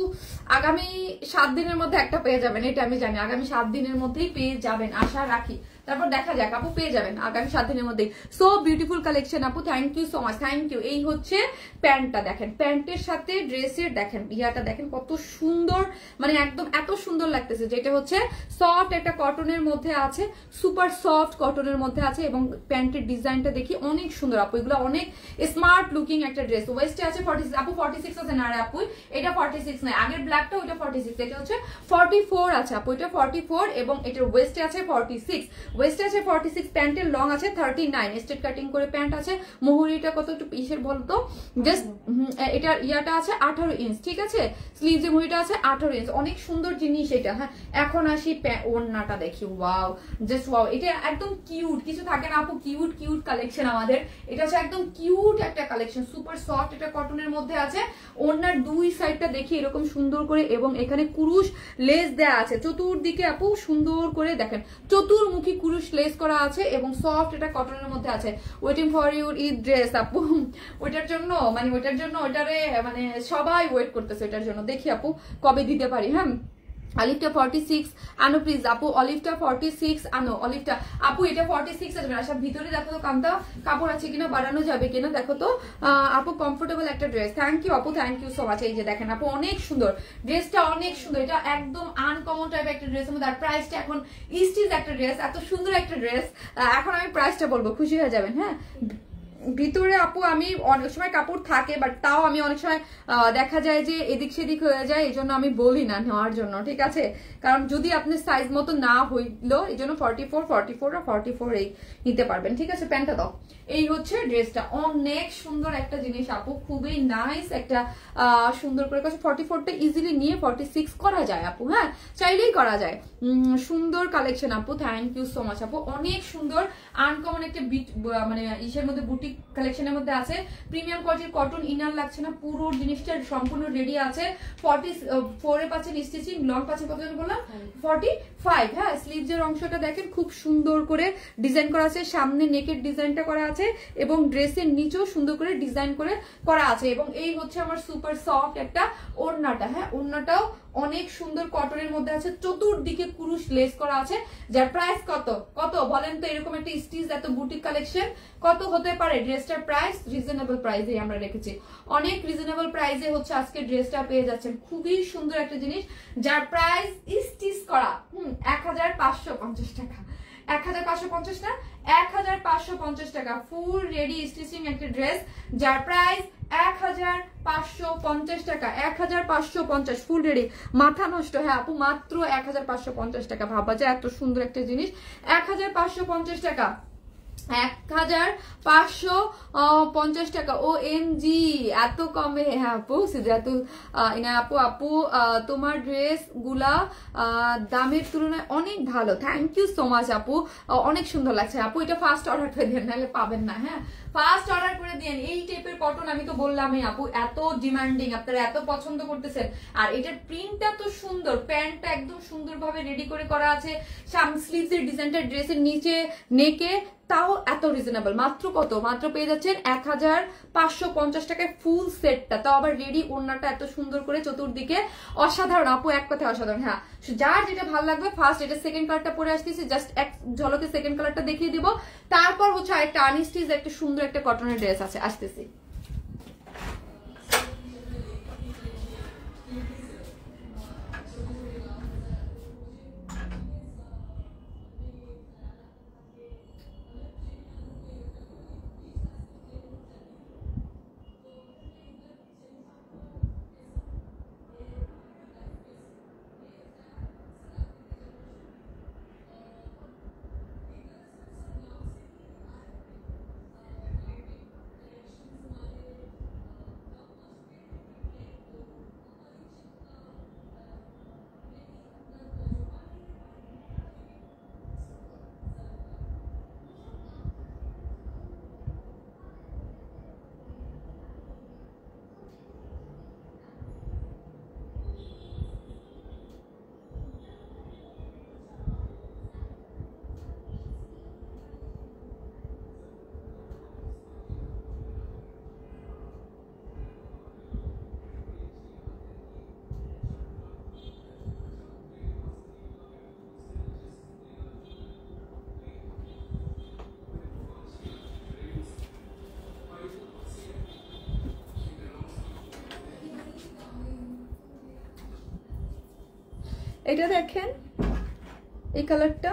আগামী সাত দিনের মধ্যে একটা পেয়ে যাবেন, এটা আমি জানি আগামী সাত দিনের মধ্যেই পেয়ে যাবেন, আশা রাখি। তারপর দেখা যাক আপু, পেয়ে যাবেন আগামী সাত দিনের মধ্যেই। সো বিউটিফুল কালেকশন আপু, thank you so much, thank you. এই হচ্ছে প্যান্টটা দেখেন, প্যান্টের সাথে ড্রেসের দেখেন ইয়াটা দেখেন কত সুন্দর, মানে একদম এত সুন্দর লাগতেছে। যেটা হচ্ছে সফট একটা কটনের মধ্যে আছে, সুপার সফট কটনের মধ্যে আছে, এবং প্যান্টের ডিজাইনটা দেখি অনেক সুন্দর আপু, এগুলো অনেক স্মার্ট লুকিং একটা ড্রেস। ওয়েস্টে আছে ফর্টি সিক্স আপু, ফর্টি সিক্স আছে না আপু, এটা ফর্টি সিক্স নয়, আগের ব্ল্যাকটা ওইটা ফর্টি সিক্স, এটা হচ্ছে ফর্টি ফোর আছে আপু, এটা ফর্টি ফোর, এবং এটার ওয়েস্টে আছে ফর্টি সিক্স, ওয়েস্টে আছে ফর্টি সিক্স, প্যান্টের লং আছে থার্টি নাইন, স্ট্রেট কাটিং করে প্যান্ট আছে। মুহুরিটা কত একটু পিসের বলতো, জাস্ট এটার ইয়াটা আছে আঠারো ইঞ্চ, ঠিক আছে। স্লিভ যে মুহুরিটা আছে আঠারো ইঞ্চ, অনেক সুন্দর জিনিস এটা। হ্যাঁ এখন আসি ওড়নাটা দেখি, ওয়াও জাস্ট ওয়াও, এটা একদম কিউট, কিছু থাকে না আপু কিউট কিউট কালেকশন আমাদের, এটা হচ্ছে একদম কিউট একটা কালেকশন, সুপার সফট এটা কটনের মধ্যে আছে। ওড়নার দুই সাইডটা দেখি এরকম সুন্দর করে, এবং এখানে কুরুশ লেস দেয়া আছে চতুর্দিকে আপু, সুন্দর করে দেখেন চতুর্মুখী কুরুশ লেস করা আছে, এবং সফট এটা কটনের মধ্যে আছে। Waiting for your Eid dress আপু, ওইটার জন্য মানে ওইটার জন্য ওইটারে মানে সবাই ওয়েট করতেছে ওইটার জন্য, দেখি আপু কবে দিতে পারি। হ্যাঁ অলিভটা ফর্টি সিক্স আনো প্লিজ আপু, অলিভটা ফর্টি সিক্স আনো, অলিভটা আপু এটা ফর্টি সিক্স আসবে। আচ্ছা ভিতরে দেখো তো কান্তা কাপড় আছে কিনা, বাড়ানো যাবে কিনা দেখো তো আপু। কমফোর্টেবল একটা ড্রেস, থ্যাংক ইউ আপু, থ্যাংক ইউ সো মাচ। এই যে দেখেন আপু অনেক সুন্দর ড্রেসটা, অনেক সুন্দর, এটা একদম আনকমন টাইপ একটা ড্রেসের মধ্যে। আর প্রাইসটা এখন স্টিচ একটা ড্রেস, এত সুন্দর একটা ড্রেস, এখন আমি প্রাইসটা বলবো খুশি হয়ে যাবেন। হ্যাঁ ভিতরে আপু আমি অনেক সময় কাপড় থাকে, বাট তাও আমি অনেক সময় দেখা যায় যে এদিক সেদিক হয়ে যায়, এই জন্য আমি বলি না নেওয়ার জন্য, ঠিক আছে? কারণ যদি আপনার সাইজ মতো না হইলো, এই জন্য ফর্টি ফোর ফর্টি ফোর আর ফর্টি ফোর এই নিতে পারবেন, ঠিক আছে? প্যান্টটা দাও। এই হচ্ছে ড্রেসটা, অনেক সুন্দর একটা জিনিস আপু, খুবই নাইস একটা সুন্দর করে কাছে। ফর্টি ফোরটা ইজিলি নিয়ে ফর্টি সিক্স করা যায় আপু, হ্যাঁ চাইলেই করা যায়। সুন্দর কালেকশন আপু, থ্যাংক ইউ সো মাচ আপু, অনেক সুন্দর আনকমন একটা বিট মানে ইসের মধ্যে বুটিক কালেকশনের মধ্যে আছে। প্রিমিয়াম কোয়ালিটির কটন, ইনার লাগছে না, পুরো জিনিসটা সম্পূর্ণ রেডি আছে। ফর্টি ফোর এ পাচ্ছেন স্টিচিং, লং পাচ্ছেন কত বললাম ফর্টি ফাইভ। হ্যাঁ স্লিভস এর অংশটা দেখেন খুব সুন্দর করে ডিজাইন করা আছে, সামনে নেকের ডিজাইনটা করা আছে এবং ড্রেসের নিচেও সুন্দর করে ডিজাইন করে করা আছে। এবং এই হচ্ছে আমার সুপার সফট একটা ওড়নাটা, হ্যাঁ ওড়নাটাও অনেক সুন্দর কটনের মধ্যে আছে, চতুর্দিকে কুরুশ লেস করা আছে। যার প্রাইস কত কত বলেন তো? এরকম একটা স্টিচ এত বুটিক কালেকশন কত হতে পারে? ড্রেসটার প্রাইস রিজনেবল প্রাইসে আমরা রেখেছি, অনেক রিজনেবল প্রাইসে হচ্ছে আজকে ড্রেসটা পেয়ে যাচ্ছেন। খুবই সুন্দর একটা জিনিস যার প্রাইস স্টিচ করা হুম এক হাজার পাঁচশো পঞ্চাশ টাকা, এক হাজার পাঁচশো পঞ্চাশ না এক হাজার পাঁচশো পঞ্চাশ টাকা, ফুল রেডি স্টিচিং একটা ড্রেস যার প্রাইস এক হাজার পাঁচশো পঞ্চাশ টাকা, এক হাজার পাঁচশো পঞ্চাশ ফুল রেডি। মাথা নষ্ট, হ্যাঁ আপু মাত্র এক হাজার পাঁচশো পঞ্চাশ টাকা, ভাবা যায় এত সুন্দর একটা জিনিস। এক হাজার পাঁচশো পঞ্চাশ টাকা, এক হাজার পাঁচশো পঞ্চাশ টাকা। ও এম জি এত কমে? হ্যাঁ আপু এত আপু আপু তোমার ড্রেস গুলা দামের তুলনায় অনেক ভালো, থ্যাংক ইউ সো মাচ আপু, অনেক সুন্দর লাগছে আপু। এটা ফার্স্ট অর্ডার করে দেন, নাহলে পাবেন না। হ্যাঁ ফার্স্ট অর্ডার করে দেন, এই টাইপের কটন আমি তো বললামই আপু, এত ডিমান্ডিং, আপনারা এত পছন্দ করতেছেন। আর এটার প্রিন্টটা তো সুন্দর, প্যান্টটা একদম সুন্দরভাবে রেডি করে করা আছে, সামনে স্লিভস এর ডিজাইনটা ড্রেসের নিচে নেকে, তাও এত রিজনেবল। মাত্র কত? মাত্র পেয়ে যাচ্ছেন এক হাজার পাঁচশো পঞ্চাশ টাকায় ফুল সেটটা, তাও আবার রেডি। ওড়নাটা এত সুন্দর করে চতুর্দিকে, অসাধারণ আপু, এক কথায় অসাধারণ। হ্যাঁ যার যেটা ভালো লাগবে ফার্স্ট এটা সেকেন্ড কালারটা পরে আসতেছি, জাস্ট এক ঝলকে সেকেন্ড কালারটা দেখিয়ে দিব, তারপর হচ্ছে আরেকটা আনস্টিচ একটা সুন্দর একটা কটনের ড্রেস আছে, আসতেছি। এটা দেখেন এই কালারটা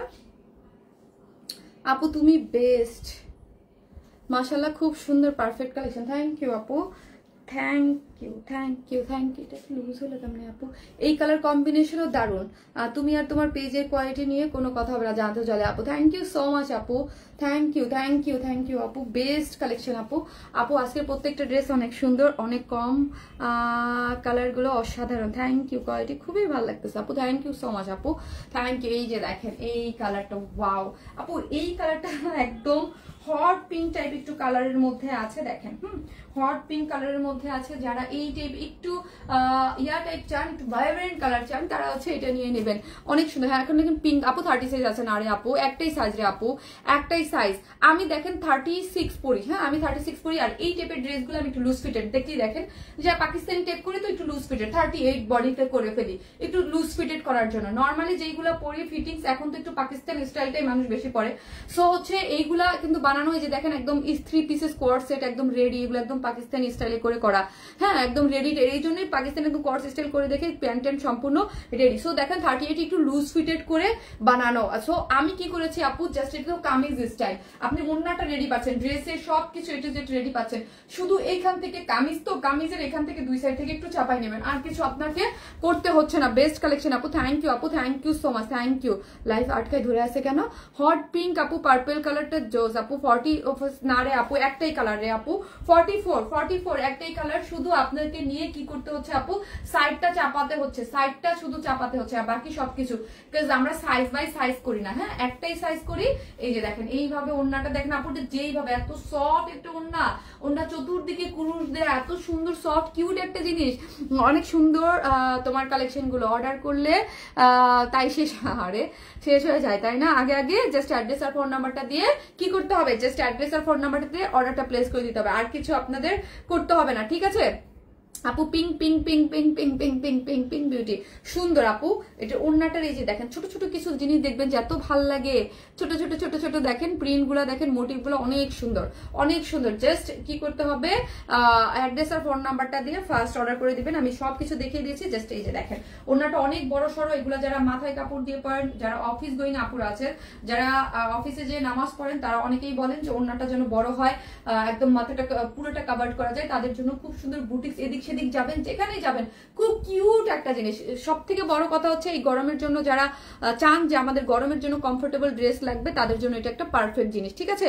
আপু, তুমি বেস্ট মাশাআল্লাহ, খুব সুন্দর পারফেক্ট কালেকশন। থ্যাংক ইউ আপু, thank you thank you thank you. এটা লুজ হলো কেমন আপু? এই কালার কম্বিনেশনও দারুণ। তুমি আর তোমার পেজের কোয়ালিটি নিয়ে কোনো কথা হবে না, জানতে চলে আপু। থ্যাংক ইউ সো মাচ আপু, thank you thank you thank you আপু, বেস্ট কালেকশন আপু। আপু আজকের প্রত্যেকটা ড্রেস অনেক সুন্দর, অনেক কম কালারগুলো অসাধারণ। থ্যাংক ইউ, কোয়ালিটি খুবই ভালো লাগতেছে আপু, থ্যাংক ইউ সো মাচ আপু, থ্যাংক ইউ। এই যে দেখেন এই কালারটা, ওয়াও আপু, এই কালারটা একদম হট পিঙ্ক টাইপ একটু কালারের মধ্যে আছে, দেখেন হুম হট পিঙ্ক কালারের মধ্যে আছে। যারা এই টাইপ একটু ইয়া টাইপ চান, একটু ভাইব্রেন্ট কালার চান, তারা হচ্ছে এটা নিয়ে নেবেন, অনেক সুন্দর। হ্যাঁ এখন দেখেন পিঙ্ক আপু থার্টি সাইজ আছে না রে আপু? একটাই সাইজ রে আপু, একটাই সাইজ। আমি দেখেন থার্টি সিক্স পরি, হ্যাঁ আমি থার্টি সিক্স পরি। আর এই টাইপের ড্রেসগুলো আমি একটু লুজ ফিটেড দেখতেই দেখেন, যা পাকিস্তানি টেপ করে তো একটু লুজ ফিটেড, থার্টি এইট বডিতে করে ফেলি একটু লুজ ফিটেড করার জন্য। নর্মালি যেইগুলো পরি ফিটিংস, এখন তো একটু পাকিস্তানি স্টাইলটাই মানুষ বেশি পরে, সো হচ্ছে এইগুলা কিন্তু বানানো হয়েছে দেখেন একদম থ্রি পিসেস কোয়ার সেট, একদম রেডি, এগুলো একদম পাকিস্তানি স্টাইলে করে করা, হ্যাঁ একদম রেডি। এই জন্যই পাকিস্তানি একদম কর্স স্টাইল করে দেখে প্যান্ট ট্যান্ট সম্পূর্ণ রেডি। সো দেখেন থার্টি এইট একটু লুজ ফিটেড করে বানানো। সো আমি কি করেছি আপু, জাস্ট এটা কামিজ স্টাইল, আপনি ওন্নাটা রেডি পাচ্ছেন, ড্রেসের সবকিছু এটু জেড রেডি পাচ্ছেন, শুধু এইখান থেকে কামিজ, তো কামিজের এখান থেকে দুই সাইড থেকে একটু চাপাই নেবেন, আর কিছু আপনাকে করতে হচ্ছে না। বেস্ট কালেকশন আপু, থ্যাংক ইউ আপু, thank you so much, thank you. Live আটকায় ধরে আছে কেন? হট পিঙ্ক আপু, পার্পল কালারটা জোস আপু, ফর্টি না রে আপু একটাই কালার রে আপু, ফর্টি ফোর ফর্টি ফোর একটাই কালার, শুধু আপনাকে নিয়ে কি করতে হচ্ছে আপু, সাইডটা চাপাতে হচ্ছে, সাইডটা শুধু চাপাতে হচ্ছে, আর বাকি সবকিছু বিকজ আমরা সাইজ বাই সাইজ করি না, হ্যাঁ একটাই সাইজ করি। এই যে দেখেন এইভাবে ওন্নাটা দেখেন আপু, যেইভাবে এত সফট একটা ওন্না, ওন্না চতুর্দিকে কুরুশ দেয়া, এত সুন্দর সফট কিউট একটা জিনিস, অনেক সুন্দর। তোমার কালেকশন গুলো অর্ডার করলে তাই শেষ আরে শেষ হয়ে যায় তাই না? আগে আগে জাস্ট অ্যাড্রেস আর ফোন নাম্বারটা দিয়ে কি করতে হবে, জাস্ট অ্যাড্রেস আর ফোন নাম্বারটা দিয়ে অর্ডারটা প্লেস করে দিতে হবে, আর কিছু আপনাদের করতে হবে না, ঠিক আছে আপু? Pink pink pink pink pink pink pink pink pink beauty, সুন্দর আপু। এটা ওন্নাটার এই যে দেখেন ছোট ছোট কিছু জিনিস দেখবেন যে এত ভাল লাগে, ছোট ছোট ছোট ছোট দেখেন প্রিন্ট গুলা দেখেন, মোটিভ গুলো অনেক সুন্দর অনেক সুন্দর। জাস্ট কি করতে হবে, অ্যাড্রেস আর ফোন নাম্বারটা দিয়ে ফার্স্ট অর্ডার করে দিবেন। আমি সবকিছু দেখিয়ে দিয়েছি, জাস্ট এই যে দেখেন ওন্নাটা অনেক বড় সড়ো, এগুলো যারা মাথায় কাপড় দিয়ে পড়েন, যারা অফিস গোয়িং আপুরা আছে, যারা অফিসে যে নামাজ পড়েন, তারা অনেকেই বলেন যে ওন্নাটা যেন বড় হয়, একদম মাথাটা পুরোটা কাভার করা যায়, তাদের জন্য খুব সুন্দর বুটিক্স, এদিক সেদিক যাবেন যেখানেই যাবেন খুব কিউট একটা জিনিস। সব থেকে বড় কথা হচ্ছে এই গরমের জন্য যারা চান যে আমাদের গরমের জন্য কমফোর্টেবল ড্রেস লাগবে, তাদের জন্য এটা একটা পারফেক্ট জিনিস, ঠিক আছে?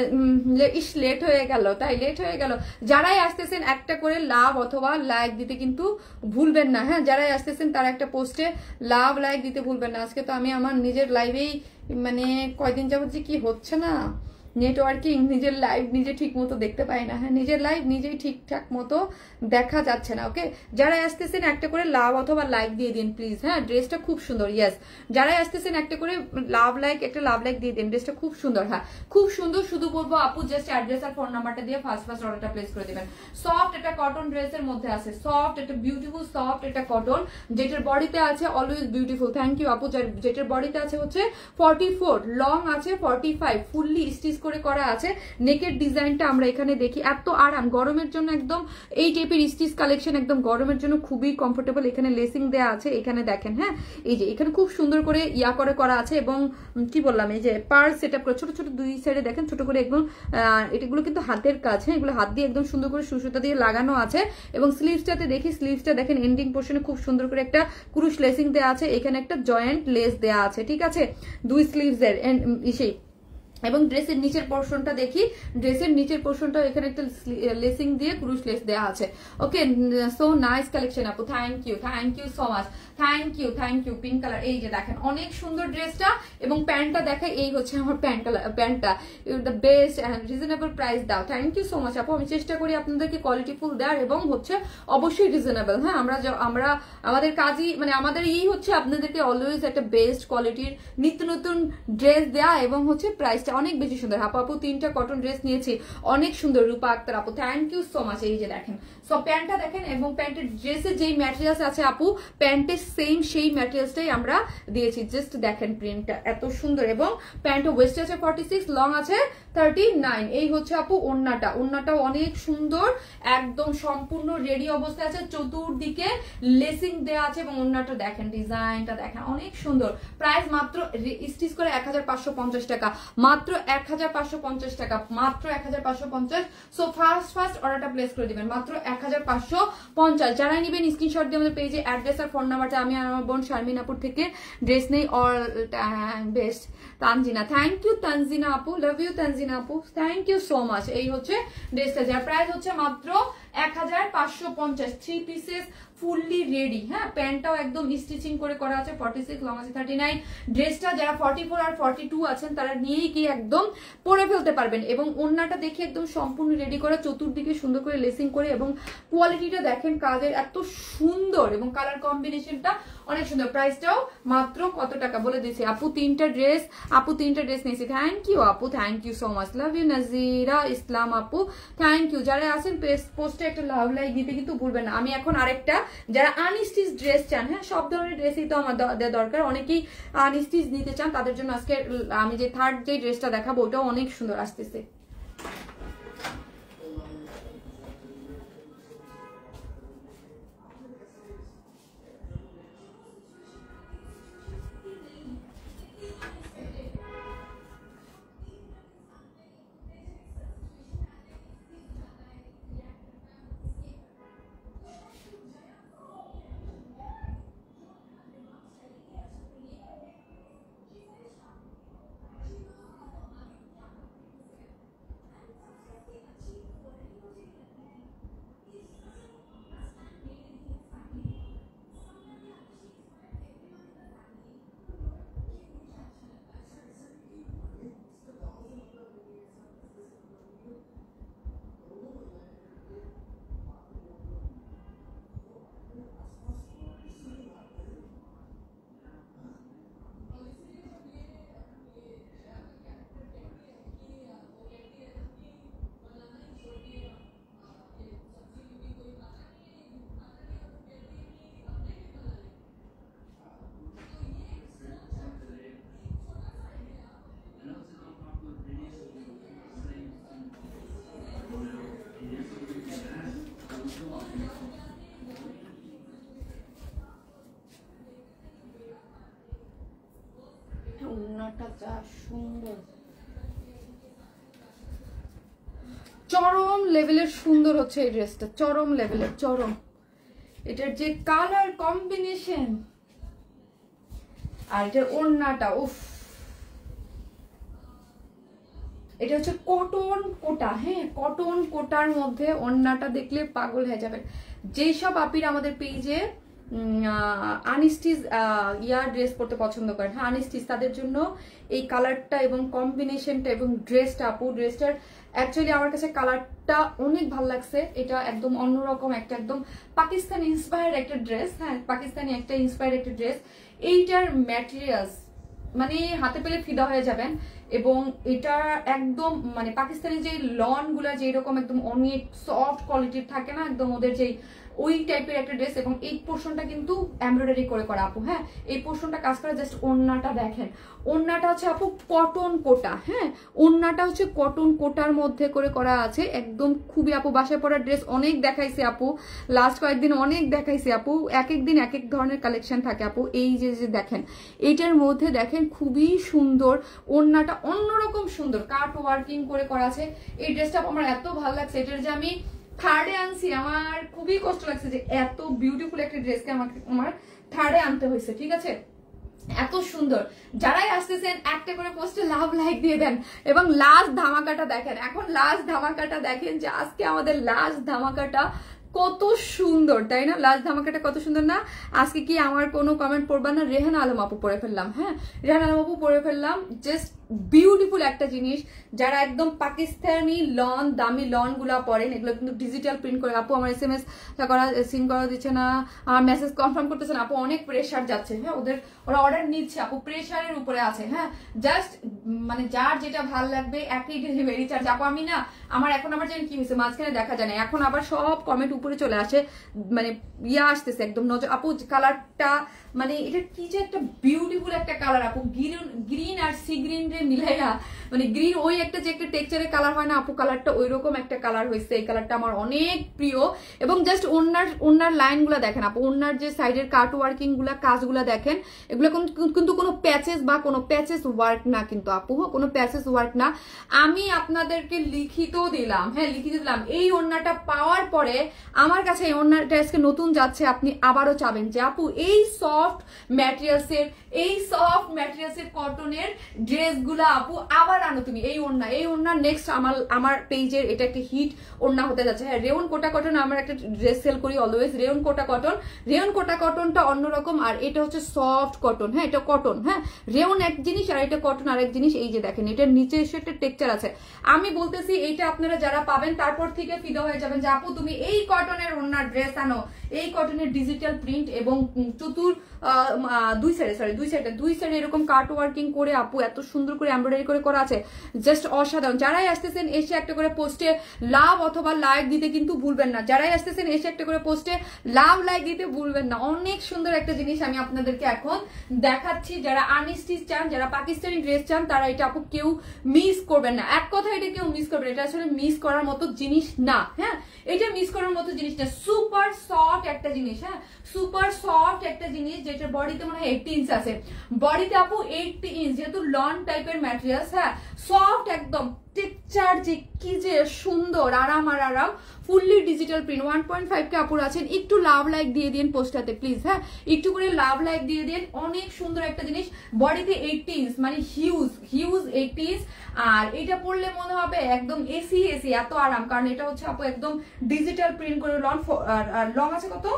ইস লেট হয়ে গেল, তাই লেট হয়ে গেল। যারাই আসতেছেন একটা করে লাভ অথবা লাইক দিতে কিন্তু ভুলবেন না, হ্যাঁ যারাই আসতেছেন তারা একটা পোস্টে লাভ লাইক দিতে ভুলবেন না। আজকে তো আমি আমার নিজের লাইভেই মানে কয়দিন যাবত যে কি হচ্ছে না, নেটওয়ার্কিং, নিজের লাইভ নিজে ঠিক মতো দেখতে পাই না, হ্যাঁ নিজের লাইভ নিজেই ঠিকঠাক মতো দেখা যাচ্ছে না। ওকে, যারাই আসতেছেন একটা করে লাভ অথবা লাইক দিয়ে দিন প্লিজ, হ্যাঁ ড্রেসটা খুব সুন্দর। ইয়েস, যারাই আসতেছেন একটা করে লাভ লাইক একটা লাভ লাইক দিয়ে দিন, ড্রেসটা খুব সুন্দর, হ্যাঁ খুব সুন্দর। শুধু বলবো আপু জাস্ট অ্যাড্রেস আর ফোন নাম্বারটা দিয়ে ফার্স্ট ফার্স্ট অর্ডারটা প্লেস করে দিবেন। সফট একটা কটন ড্রেসের মধ্যে আছে, সফট একটা বিউটিফুল সফট একটা কটন, যেটার বডিতে আছে অলওয়েজ বিউটিফুল, থ্যাংক ইউ আপু। যেটার বডিতে আছে হচ্ছে ফর্টি ফোর, লং আছে ফর্টি ফাইভ, ফুললি স্টিচ করে করা আছে। নেকের ডিজাইনটা আমরা এখানে দেখি, এত আরাম গরমের জন্য, একদম এই টাইপের স্টিচ কালেকশন একদম গরমের জন্য খুবই কমফোর্টেবল। এখানে লেসিং দেয়া আছে, এখানে দেখেন, হ্যাঁ এই যে এখানে খুব সুন্দর করে ইয়া করে করা আছে, এবং কি বললাম এই যে পার্ল সেটআপ করে ছোট ছোট দুই সাইডে দেখেন ছোট করে একদম, এগুলো কিন্তু হাতের কাজ, হ্যাঁ এগুলো হাত দিয়ে একদম সুন্দর করে সুসুতা দিয়ে লাগানো আছে। এবং স্লিভসটাতে দেখি, স্লিভসটা দেখেন এন্ডিং পোর্শনে খুব সুন্দর করে একটা কুরুশ লেসিং দেয়া আছে, এখানে একটা জয়েন্ট লেস দেয়া আছে, ঠিক আছে দুই স্লিভসের সেই। এবং ড্রেসের নিচের পোর্শনটা দেখি, ড্রেসের নিচের পোর্শনটা এখানে একটা লেসিং দিয়ে ক্রুশ লেস দেওয়া আছে। ওকে, সো নাইস কালেকশন আপু, thank you thank you so much, thank you thank you. Pink colour, এই যে দেখেন অনেক সুন্দর ড্রেসটা, এবং প্যান্টটা দেখে এই হচ্ছে আমার প্যান্ট কালার, প্যান্টটা the best and reasonable price দাও। থ্যাংক ইউ সো মাচ আপু, আমি চেষ্টা করি আপনাদেরকে কোয়ালিটি ফুল দেওয়ার, এবং হচ্ছে অবশ্যই রিজনেবল, হ্যাঁ আমরা আমরা আমাদের কাজই মানে আমাদের এই হচ্ছে আপনাদেরকে অলওয়েজ একটা বেস্ট কোয়ালিটির নিত্য নতুন ড্রেস দেওয়া, এবং হচ্ছে প্রাইস অনেক বেশি সুন্দর। আপু আপু তিনটা কটন ড্রেস নিয়েছি, অনেক সুন্দর। রূপা আক্তার আপু, থ্যাংক ইউ সো মাচ। এই যে দেখেন সো প্যান্টটা দেখেন, এবং প্যান্টের ড্রেসের যেই ম্যাটেরিয়ালস আছে আপু, প্যান্টের সেম সেই ম্যাটেরিয়ালসটাই আমরা দিয়েছি। জাস্ট দেখেন প্রিন্টটা এত সুন্দর, এবং প্যান্টের ওয়েস্ট আছে ফর্টি সিক্স, লং আছে থার্টি নাইন। এই হচ্ছে আপু ওন্নাটা, ওন্নাটাও অনেক সুন্দর, একদম সম্পূর্ণ রেডি অবস্থায় আছে, চতুর্দিকে লেসিং দেওয়া আছে, এবং ওন্নাটা দেখেন ডিজাইনটা দেখেন অনেক সুন্দর। প্রাইস মাত্র স্টিচ করে এক হাজার পাঁচশো পঞ্চাশ টাকা, মাত্র এক হাজার পাঁচশো পঞ্চাশ টাকা, মাত্র এক হাজার পাঁচশো পঞ্চাশ। সো ফার্স্ট ফার্স্ট অর্ডারটা প্লেস করে দিবেন, মাত্র এক হাজার পাঁচশো পঞ্চাশ। যারাই নিবেন স্ক্রিনশট দিয়ে আমাদের পেজে অ্যাড্রেস আর ফোন নাম্বারটা, আমি আমার বোন শারমিনাপুর থেকে ড্রেস নেই all time best. Tanjina, thank you Tanjina আপু, লাভ ইউ তানজিনা আপু, থ্যাংক ইউ সো মাচ। এই হচ্ছে ড্রেসটা, যার প্রাইস হচ্ছে মাত্র এক হাজার পাঁচশো পঞ্চাশ। থ্রি পিসেস ফুললি রেডি, হ্যাঁ প্যান্টটাও একদম স্টিচিং করে করা আছে, ফর্টি সিক্স, লং আছে থার্টি নাইন। ড্রেসটা যারা ফর্টি ফোর আর ফর্টি টু আছেন তারা নিয়েই কি একদম পরে ফেলতে পারবেন, এবং ওন্নাটা দেখে একদম সম্পূর্ণ রেডি করা, চতুর্দিকে সুন্দর করে লেসিং করে, এবং কোয়ালিটিটা দেখেন কাজের এত সুন্দর, এবং কালার কম্বিনেশনটা অনেক সুন্দর। প্রাইসটাও মাত্র কত টাকা বলে দিয়েছি আপু, তিনটা ড্রেস, আপু তিনটা ড্রেস নিয়েছি। থ্যাংক ইউ আপু, thank you so much, love you Nazira Islam আপু, থ্যাংক ইউ। যারা আছেন পোস্টে একটা লাভ লাইক দিতে কিন্তু ভুলবেন না। আমি এখন আরেকটা, যারা আনস্টিচ ড্রেস চান, হ্যাঁ সব ধরনের ড্রেসই তো আমার দেওয়া দরকার, অনেকেই আনস্টিচ নিতে চান, তাদের জন্য আজকে আমি যে থার্ড যে ড্রেসটা দেখাবো ওটাও অনেক সুন্দর আসতেছে। ওড়নাটা যা সুন্দর, চরম লেভেলের সুন্দর হচ্ছে এই ড্রেসটা, চরম লেভেলের, চরম। এটার যে কালার কম্বিনেশন আর এটার ওড়নাটা, উফ, এটা হচ্ছে কটন কোটা, হ্যাঁ কটন কোটার মধ্যে ওড়নাটা দেখলে পাগল হয়ে যাবেন। যেই সব আপির আমাদের পেজে আনস্টিচ ইয়ার ড্রেস পরতে পছন্দ করেন, হ্যাঁ আনস্টিচ, তাদের জন্য এই কালারটা এবং কম্বিনেশনটা এবং ড্রেসটা, আপু ড্রেসটার অ্যাকচুয়ালি আমার কাছে কালারটা অনেক ভালো লাগছে। এটা একদম অন্যরকম একটা, একদম পাকিস্তানি ইন্সপায়ার্ড একটা ড্রেস, হ্যাঁ পাকিস্তানি একটা ইন্সপায়ার্ড একটা ড্রেস। এইটার ম্যাটেরিয়ালস মানে হাতে পেলে ফিদা হয়ে যাবেন। এবং এটা একদম মানে পাকিস্তানি যে লন গুলা যেরকম একদম অনেক সফট কোয়ালিটির থাকে না, একদম ওদের যেই ওই টাইপের একটা ড্রেস। এবং এই পোর্শনটা কিন্তু এমব্রয়ডারি করে করা আপু, হ্যাঁ এই পোর্শনটা কাজ করে। জাস্ট ওড়নাটা দেখেন, ওড়নাটা হচ্ছে আপু কটন কোটা, হ্যাঁ ওড়নাটা হচ্ছে কটন কোটার মধ্যে করে করা আছে, একদম খুবই আপু বাসায় পরার ড্রেস অনেক দেখাইছে আপু, লাস্ট কয়েকদিন অনেক দেখাইছে আপু, এক এক দিন এক এক ধরনের কালেকশন থাকে আপু। এই যে যে দেখেন এইটার মধ্যে দেখেন খুবই সুন্দর ওড়নাটা, অন্যরকম সুন্দর কাট ওয়ার্কিং করে করা আছে। এই ড্রেসটা আমার এত ভালো লাগছে, এটার যে আমি থার্ডে আনছি, আমার খুবই কষ্ট লাগছে যে এত বিউটিফুল একটা ড্রেসকে আমাকে আমার থার্ডে আনতে হয়েছে, ঠিক আছে এত সুন্দর। যারাই আসতেছেন একটা করে পোস্টে লাভ লাইক দিয়ে দেন এবং লাস্ট ধামাকাটা দেখেন। এখন লাস্ট ধামাকাটা দেখেন যে আজকে আমাদের লাস্ট ধামাকাটা কত সুন্দর, তাই না? লাস্ট ধামাকাটা কত সুন্দর না? আজকে কি আমার কোনো কমেন্ট পড়বা না? রেহান আলম আপু পড়ে ফেললাম, হ্যাঁ রেহান আলম আপু পড়ে ফেললাম। জাস্ট বিউটিফুল একটা জিনিস, যারা একদম পাকিস্তানি লন দামি লন গুলা পরেন, এগুলো কিন্তু ডিজিটাল প্রিন্ট করে। আপু আমার এস এম এস করা সিন করা দিচ্ছে না, আমার মেসেজ কনফার্ম করতেছে না আপু, অনেক প্রেশার যাচ্ছে, হ্যাঁ ওদের ওরা অর্ডার নিচ্ছে আপু, প্রেশারের উপরে আছে, হ্যাঁ জাস্ট মানে যার যেটা ভালো লাগবে একই ডেলিভারি চার্জ আপু। আমি না আমার এখন আবার জানি কি হয়েছে মাঝখানে দেখা যায় না, এখন আবার সব কমেন্ট উপরে চলে আসে, মানে ইয়া আসতেছে একদম নজর আপু। কালারটা মানে এটা কি যে একটা বিউটিফুল একটা কালার আপু, গ্রিন গ্রিন আর সি গ্রিন রে মিলাইয়া, মানে গ্রিন ওই একটা যে একটা টেক্সচারের কালার হয় না আপু, কালারটা ওই রকম একটা কালার হয়েছে। এই কালারটা আমার অনেক প্রিয়। এবং জাস্ট ওনার ওনার লাইন গুলা দেখেন আপু, ওনার যে সাইডের কাট ওয়ার্কিং গুলা কাজগুলা দেখেন, এগুলো কিন্তু কোনো প্যাচেস বা কোনো প্যাচেস ওয়ার্ক না কিন্তু আপু, কোনো প্যাচেস ওয়ার্ক না। আমি আপনাদেরকে লিখিত দিলাম, হ্যাঁ লিখিত দিলাম, এই ওড়নাটা পাওয়ার পরে আমার কাছে এই ওড়নাটা আজকে নতুন যাচ্ছে, আপনি আবারও চাবেন যে আপু এই সফট ম্যাটেরিয়ালসের, এই সফট ম্যাটেরিয়ালসের কটনের ড্রেসগুলা আপু আবার আনো তুমি। এই ওড়না, এই ওড়না নেক্সট আমার আমার পেজের এটা একটা হিট ওড়না হতে যাচ্ছে। হ্যাঁ রেওন কোটা কটন আমার একটা ড্রেস সেল করি always, rayon Kota cotton. Rayon Kota কটনটা অন্যরকম, আর এটা হচ্ছে সফট কটন, হ্যাঁ এটা কটন, হ্যাঁ রেওন এক জিনিস আর এটা কটন আর এক জিনিস। এই যে দেখেন এটার নিচে এসে একটা টেক্সচার আছে। আমি বলতেছি এইটা আপনারা যারা পাবেন তারপর থেকে ফিদা হয়ে যাবেন যে আপু তুমি এই কটনের ওড়নার ড্রেস আনো, এই কটনের ডিজিটাল প্রিন্ট এবং চতুর দুই সাইডে সরি দুই সাইডে দুই সাইডে এরকম কাট ওয়ার্কিং করে আপু এত সুন্দর করে এমব্রয়ডারি করে করা আছে, জাস্ট অসাধারণ। যারাই আসতেছেন এসে একটা করে পোস্টে লাভ অথবা লাইক দিতে কিন্তু ভুলবেন না, যারাই আসতেছেন এসে একটা করে পোস্টে লাভ লাইক দিতে ভুলবেন না। অনেক সুন্দর একটা জিনিস আমি আপনাদেরকে এখন দেখাচ্ছি। যারা আনস্টিচ চান, যারা পাকিস্তানি ড্রেস চান, তারা এটা আপু কেউ মিস করবেন না। এক কথা এটা কেউ মিস করবেন, এটা আসলে মিস করার মতো জিনিস না, হ্যাঁ এটা মিস করার মতো জিনিস না। সুপার সফট একটা জিনিস, হ্যাঁ সুপার সফট একটা জিনিস, যেটা বডিতে মনে হয় এইটটি ইঞ্চ আছে, বডিতে আপু এইটটি ইঞ্চ, যেহেতু লন টাইপের ম্যাটেরিয়ালস, হ্যাঁ সফট একদম, টেক্সচার যে কি যে সুন্দর, আরাম আর আরাম, fully digital print. One point five K আপুর আছেন, একটু লাভ লাইক দিয়ে দিন পোস্টাতে প্লিজ, হ্যাঁ একটু করে লাভ লাইক দিয়ে দিন। অনেক সুন্দর একটা জিনিস, বডিতে এইটটি ইঞ্চ মানে হিউজ হিউজ এইটটি ইঞ্চ। আর এটা পরলে মনে হবে একদম এসি এসি, এত আরাম, কারণ এটা হচ্ছে আপু একদম ডিজিটাল প্রিন্ট করে। লং লং আছে কত?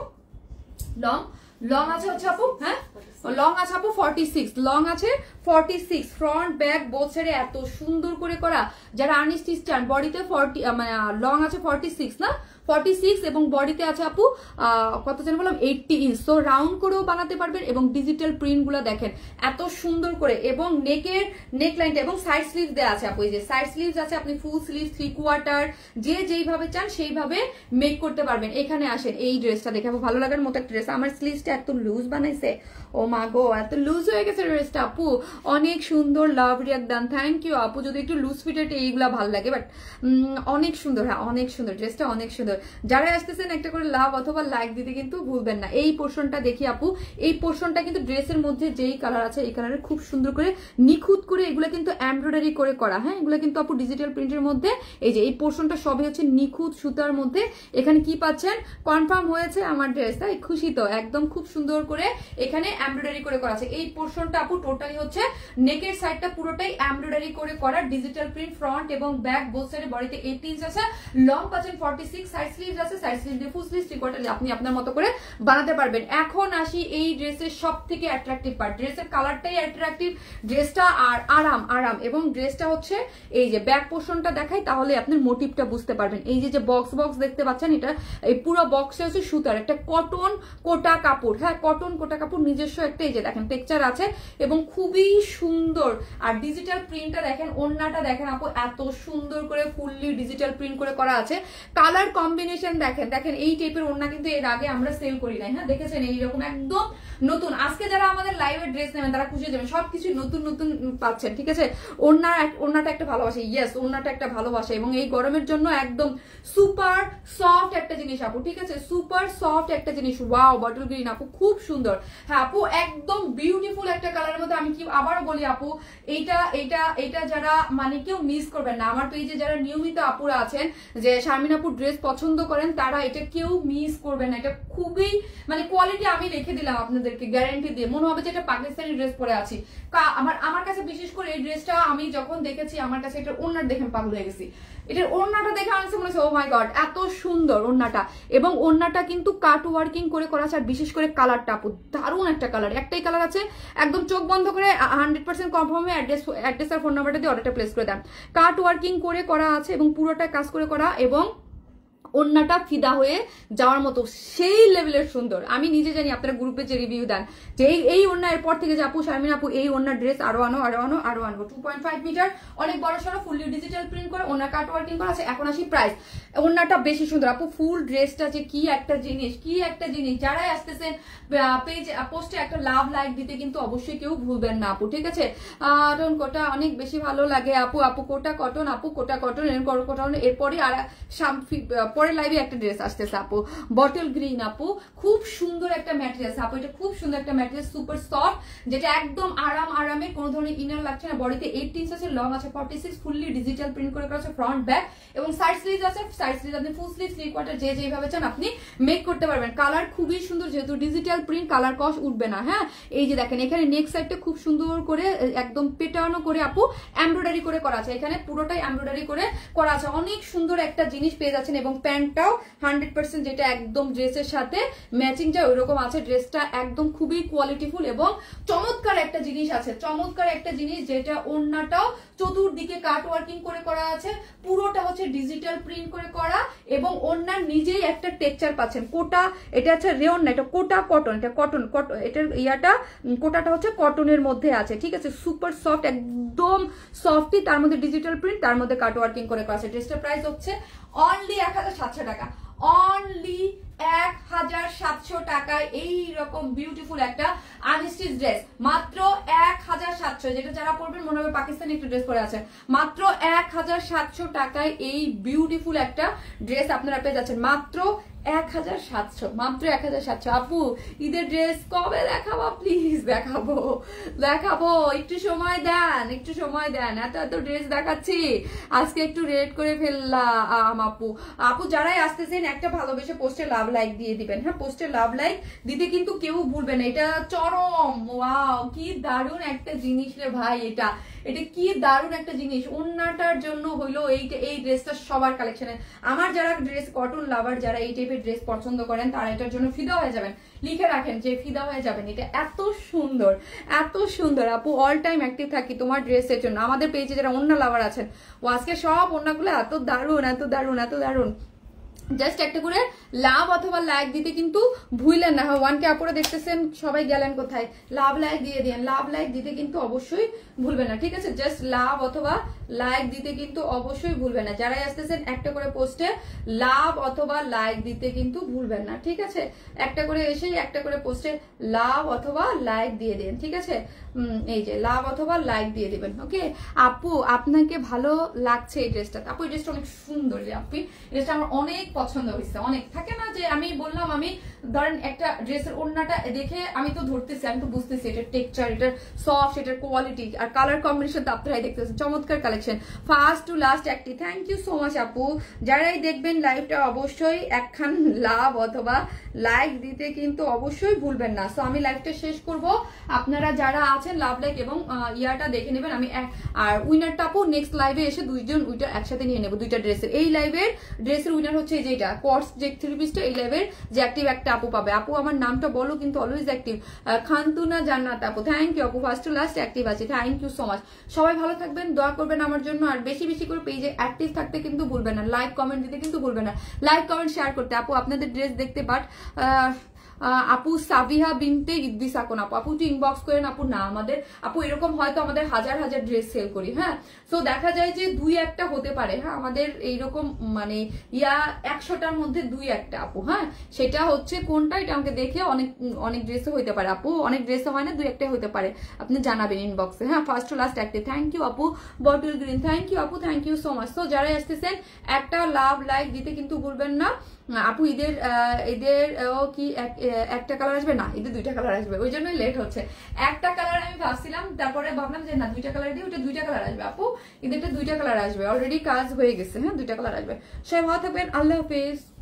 লং লং আছে হচ্ছে আপু, হ্যাঁ লং আছে আপু ফর্টি সিক্স, লং আছে forty six, front back both সাইডে এত সুন্দর করে করা। যারা আনস্টিচ চান, বডিতে ফর্টি মানে লং আছে ফর্টি সিক্স না ফর্টি সিক্স এবং বডিতে আছে আপু কত যেন বললাম এইটটি ইঞ্চ। তো রাউন্ড করেও বানাতে পারবেন এবং ডিজিটাল প্রিন্ট গুলো দেখেন এত সুন্দর করে। এবং নেকের নেক লাইনটা এবং সাইড স্লিভ দেওয়া আছে আপু, এই যে সাইড স্লিভস আছে, আপনি ফুল স্লিভ থ্রি কোয়ার্টার যে যেইভাবে চান সেইভাবে মেক করতে পারবেন। এখানে আসেন, এই ড্রেসটা দেখে আপু ভালো লাগার মতো একটা ড্রেস। আমার স্লিভসটা এত লুজ বানাইছে, ও মা গো এত লুজ হয়ে গেছে ড্রেসটা আপু, অনেক সুন্দর, love react done, thank you আপু। যদি একটু লুজ ফিটেড এইগুলা ভালো লাগে, বাট অনেক সুন্দর, হ্যাঁ অনেক সুন্দর ড্রেসটা, অনেক সুন্দর। যারা আসতেছেন একটা করে লাভ অথবা লাইক দিতে কিন্তু ভুলবেন না। এই পোর্শনটা দেখি আপু, এই পোর্শনটা কিন্তু ড্রেসের মধ্যে যেই কালার আছে এই কালারের খুব সুন্দর করে নিখুঁত করে এগুলো কিন্তু এমব্রয়ডারি করে করা। হ্যাঁ, এগুলো কিন্তু আপু ডিজিটাল প্রিন্টের মধ্যে। এই যে এই পোর্শনটা সবই হচ্ছে নিখুঁত সুতার মধ্যে। এখানে কি পাচ্ছেন, কনফার্ম হয়েছে আমার ড্রেস, তাই খুশি তো? একদম খুব সুন্দর করে এখানে এমব্রয়ডারি করে করা আছে। এই পোর্শনটা আপু টোটালি হচ্ছে নেকের সাইডটা পুরোটাই এমব্রয়ডারি করে করা, ডিজিটাল প্রিন্ট ফ্রন্ট এবং ব্যাক বোথ সাইডে। বডিতে এইটিন ইঞ্চ আছে, লং পাচ্ছেন ফর্টি সিক্স, সাইড স্লিভস আছে, সাইড স্লিভ দিয়ে ফুল স্লিভ থ্রি কোয়ার্টার আপনি আপনার মতো করে বানাতে পারবেন। এখন আসি এই ড্রেসের সব থেকে অ্যাট্রাকটিভ পার্ট, ড্রেসের কালারটাই অ্যাট্রাকটিভ, ড্রেসটা আর আরাম আরাম এবং ড্রেসটা হচ্ছে এই যে ব্যাক পোর্শনটা দেখাই তাহলে আপনার মোটিভটা বুঝতে পারবেন। এই যে যে বক্স বক্স দেখতে পাচ্ছেন, এটা এই পুরো বক্সটা হচ্ছে সুতার একটা কটন কোটা কাপড়। হ্যাঁ, কটন কোটা কাপড়, নিজস্ব একটা এই যে দেখেন টেক্সচার আছে এবং খুবই সুন্দর। আর ডিজিটাল প্রিন্টটা দেখেন, ওড়নাটা দেখেন আপু, এত সুন্দর করে ফুললি ডিজিটাল প্রিন্ট করে করা আছে। কালার কম্বিনেশন দেখেন, দেখেন এই টাইপের ওড়না কিন্তু এর আগে আমরা সেল করি নাই। হ্যাঁ, দেখেছেন এইরকম একদম নতুন। আজকে যারা আমাদের লাইভের ড্রেস নেবেন তারা খুশি যাবেন, সবকিছু নতুন নতুন পাচ্ছেন। ঠিক আছে, ওড়না ওড়নাটা একটা ভালোবাসে, ইয়েস ওড়নাটা একটা ভালোবাসে এবং এই গরমের জন্য একদম সুপার সফট একটা জিনিস আপু। ঠিক আছে, সুপার সফট একটা জিনিস। ওয়াও, বটল গ্রিন আপু, খুব সুন্দর। হ্যাঁ আপু, একদম বিউটিফুল একটা কালারের মধ্যে। আমি কি আবারও বলি আপু, এইটা এইটা এইটা যারা মানে কেউ মিস করবেন না। আমার পেজে যারা নিয়মিত আপুরা আছেন যে শারমিন আপুর ড্রেস পছন্দ করেন, তারা এটা কেউ মিস করবেন না। এটা খুবই মানে কোয়ালিটি আমি রেখে দিলাম আপনাদেরকে গ্যারান্টি দিয়ে। মনে হবে যে এটা পাকিস্তানি ড্রেস পরে আছি। আমার আমার কাছে বিশেষ করে এই ড্রেসটা আমি যখন দেখেছি, আমার কাছে এটা ওড়নার দেখে পাগল হয়ে গেছি। এটার ওড়নাটা দেখে আমার মনে হচ্ছে ও মাই গড, এত সুন্দর ওড়নাটা। এবং ওড়নাটা কিন্তু কাট ওয়ার্কিং করে করা আছে। আর বিশেষ করে কালারটা আপু দারুণ একটা কালার, একটাই কালার আছে। একদম চোখ বন্ধ করে হান্ড্রেড পার্সেন্ট কনফার্মে অ্যাড্রেস অ্যাড্রেস আর ফোন নাম্বারটা দিয়ে অর্ডারটা প্লেস করে দেন। কাট ওয়ার্কিং করে করা আছে এবং পুরোটা কাজ করে করা এবং ওড়নাটা ফিদা হয়ে যাওয়ার মতো সেই লেভেলের সুন্দর। আমি নিজে জানি, আপনারা গ্রুপে যে রিভিউ দেন যে এই এই ওড়না এরপর থেকে যে আপু শারমিন আপু এই ওড়নার ড্রেস আরো আনো আরো আনো আরো আনবো। টু পয়েন্ট ফাইভ মিটার, অনেক বড় সড়ো, ফুললি ডিজিটাল প্রিন্ট করে ওড়না কাট ওয়ার্কিং করা আছে। এখন আসি প্রাইস। ওড়নাটা বেশি সুন্দর আপু, ফুল ড্রেসটা যে কি একটা জিনিস, কি একটা জিনিস। যারাই আসতেছেন পেজ পোস্টে একটা লাভ লাইক দিতে কিন্তু অবশ্যই কেউ ভুলবেন না আপু। ঠিক আছে, কারণ কোটা অনেক বেশি ভালো লাগে আপু। আপু কোটা কটন, আপু কোটা কটন, কটন। এরপরে আর পরের লাইভে একটা ড্রেস আসতেছে আপু, বটল গ্রিন আপু, খুব সুন্দর একটা ম্যাটেরিয়াল আপু। এটা খুব সুন্দর একটা ম্যাটেরিয়াল, সুপার সফট, যেটা একদম আরাম আরামে, কোনো ধরনের ইনার লাগছে না। বডিতে এইটিন ইঞ্চ আছে, লং আছে forty six, fully digital print করে করা আছে ফ্রন্ট ব্যাক এবং সাইড স্লিভ আছে। সাইড স্লিভ আপনি ফুল স্লিভ থ্রি কোয়ার্টার যে যেভাবে চান আপনি মেক করতে পারবেন। কালার খুবই সুন্দর, যেহেতু ডিজিটাল প্রিন্ট কালার কস উঠবে না। হ্যাঁ, এই যে দেখেন এখানে নেক সাইডটা খুব সুন্দর করে একদম পেটানো করে আপু এমব্রয়ডারি করে করা আছে। এখানে পুরোটাই এমব্রয়ডারি করে করা আছে। অনেক সুন্দর একটা জিনিস পেয়ে যাচ্ছেন এবং প্যান্টটাও হান্ড্রেড পার্সেন্ট যেটা একদম ড্রেসের সাথে ম্যাচিং যা ওইরকম আছে। ড্রেসটা একদম খুবই কোয়ালিটিফুল এবং চমৎকার একটা জিনিস আছে, চমৎকার একটা জিনিস, যেটা ওড়নাটাও চতুর্দিকে কাট ওয়ার্কিং করে করা আছে, পুরোটা হচ্ছে ডিজিটাল প্রিন্ট করে করা এবং ওড়নার নিজেই একটা টেক্সচার পাচ্ছেন। কোটা, এটা হচ্ছে রেয়ন না, এটা কোটা কটন, এটা কটন কটন এটার ইয়াটা কোটাটা হচ্ছে কটনের মধ্যে আছে। ঠিক আছে, সুপার সফট, একদম সফটি, তার মধ্যে ডিজিটাল প্রিন্ট, তার মধ্যে কাট ওয়ার্কিং করে করা আছে। ড্রেসটার প্রাইস হচ্ছে অনলি এক হাজার সাতশো টাকা, অনলি এক হাজার সাতশো টাকায় এইরকম বিউটিফুল একটা আনস্টিচ ড্রেস, মাত্র এক হাজার সাতশো। যেটা যারা পরবেন মনে হবে পাকিস্তানি একটা ড্রেস পরে আছে। মাত্র এক হাজার সাতশো টাকায় এই বিউটিফুল একটা ড্রেস আপনারা পেয়ে যাচ্ছেন, মাত্র এক হাজার সাতশো, মাত্র এক হাজার সাতশো। আপু ঈদের ড্রেস কবে দেখাবো? প্লিজ দেখাবো দেখাবো, একটু সময় দেন, একটু সময় দেন। এত এত ড্রেস দেখাচ্ছি, আজকে একটু রেড করে ফেললাম আপু। আপু যারাই আসতেছেন একটা ভালোবেসে পোস্টে লাভ লাইক দিয়ে দিবেন। হ্যাঁ, পোস্টে লাভ লাইক দিতে কিন্তু কেউ ভুলবেন না। এটা চরম ওয়াও, কি দারুণ একটা জিনিস রে ভাই, এটা এটা কি দারুণ একটা জিনিস। ওড়নাটার জন্য হইলো এইটা, এই ড্রেসটা সবার কালেকশনে। আমার যারা ড্রেস কটন লাভার, যারা এই টাইপের ড্রেস পছন্দ করেন, তারা এটার জন্য ফিদা হয়ে যাবেন। লিখে রাখেন যে ফিদা হয়ে যাবেন। এটা এত সুন্দর, এত সুন্দর আপু, অল টাইম অ্যাক্টিভ থাকি তোমার ড্রেসের জন্য। আমাদের পেজে যারা ওড়না লাভার আছেন, ও আজকে সব ওড়নাগুলো এত দারুণ, এত দারুণ, এত দারুণ। জাস্ট একটা করে লাভ অথবা লাইক দিতে কিন্তু ভুলেন না। ওয়ান কে আপুরা দেখতেছেন, সবাই গেলেন কোথায়? লাভ লাইক দিয়ে দিন, লাভ লাইক দিতে কিন্তু অবশ্যই ভুলবেন না। ঠিক আছে, জাস্ট লাভ অথবা লাইক দিতে কিন্তু অবশ্যই ভুলবেন না। যারাই আসতেছেন একটা করে পোস্টে লাভ অথবা লাইক দিতে কিন্তু ভুলবেন না, ঠিক আছে? একটা করে এসেই একটা করে পোস্টে লাভ অথবা লাইক দিয়ে দিন, ঠিক আছে? এই যে লাভ অথবা লাইক দিয়ে দিবেন, ওকে? আপু আপনাকে ভালো লাগছে এই ড্রেসটা? আপু এই ড্রেসটা অনেক সুন্দর রে আপু, এই ড্রেসটা আমার অনেক পছন্দ হয়েছে। অনেক থাকে না যে আমি বললাম, আমি ধরেন একটা ড্রেসের ওড়নাটা দেখে আমি তো ধরতেছি, আমি তো বুঝতেছি এটার টেক্সচার, এটার সফট, এটার কোয়ালিটি আর কালার কম্বিনেশন তো আপনারাই দেখতেছেন। চমৎকার কালেকশন, ফার্স্ট টু লাস্ট একটি। থ্যাংক ইউ সো মাচ আপু। যারাই দেখবেন লাইভটা অবশ্যই একখান লাভ অথবা লাইক দিতে কিন্তু অবশ্যই ভুলবেন না। সো আমি লাইভটা শেষ করব, আপনারা যারা আছেন লাভ লাইক এবং ইয়াটা দেখে নেবেন। আমি আর উইনারটা আপু নেক্সট লাইভে এসে দুইজন উইটা একসাথে নিয়ে নেবো, দুইটা ড্রেসের। এই লাইভের ড্রেসের উইনার হচ্ছে এই যেটা কোর্স যে থ্রি পিসটা, এই লাইভের যে অ্যাক্টিভ একটা আপু পাবে। আপু আমার নামটা বলো কিন্তু অলওয়েজ অ্যাক্টিভ। খান্তুনা জান্নাত আপু, থ্যাংক ইউ আপু, ফার্স্ট টু লাস্ট অ্যাক্টিভ আছে, থ্যাংক ইউ সো মাচ। সবাই ভালো থাকবেন, দোয়া করবেন আমার জন্য, আর বেশি বেশি করে পেজে অ্যাক্টিভ থাকতে কিন্তু ভুলবেন না, লাইক কমেন্ট দিতে কিন্তু ভুলবেন না, লাইক কমেন্ট শেয়ার করতে। আপু আপনাদের ড্রেস দেখতে, বাট আপু সাবিহা বিনতে ইদ্দিস আকন আপু, আপু একটু ইনবক্স করেন আপু। না আমাদের আপু এরকম হয়তো আমাদের হাজার হাজার ড্রেস সেল করি, হ্যাঁ, সো দেখা যায় যে দুই একটা হতে পারে, হ্যাঁ, আমাদের এইরকম মানে ইয়া একশোটার মধ্যে দুই একটা আপু, হ্যাঁ, সেটা হচ্ছে কোনটা এটা আমাকে দেখে অনেক অনেক ড্রেসও হতে পারে আপু, অনেক ড্রেসও হয় না, দুই একটা হতে পারে, আপনি জানাবেন ইনবক্সে, হ্যাঁ। ফার্স্ট টু লাস্ট একটা, থ্যাংক ইউ আপু। বটল গ্রিন, থ্যাংক ইউ আপু, thank you so much. So যারাই আসতেছেন একটা লাভ লাইক দিতে কিন্তু ভুলবেন না আপু। ঈদের ঈদের ও কি একটা কালার আসবে না, ঈদের দুইটা কালার আসবে, ওই জন্যই লেট হচ্ছে। একটা কালার আমি ভাবছিলাম, তারপরে ভাবলাম যে না দুইটা কালার দিয়ে ওটা দুইটা কালার আসবে আপু, ঈদেরটা দুইটা কালার আসবে, অলরেডি কাজ হয়ে গেছে, হ্যাঁ, দুইটা কালার আসবে। সবাই ভালো থাকবেন, আল্লাহ হাফেজ।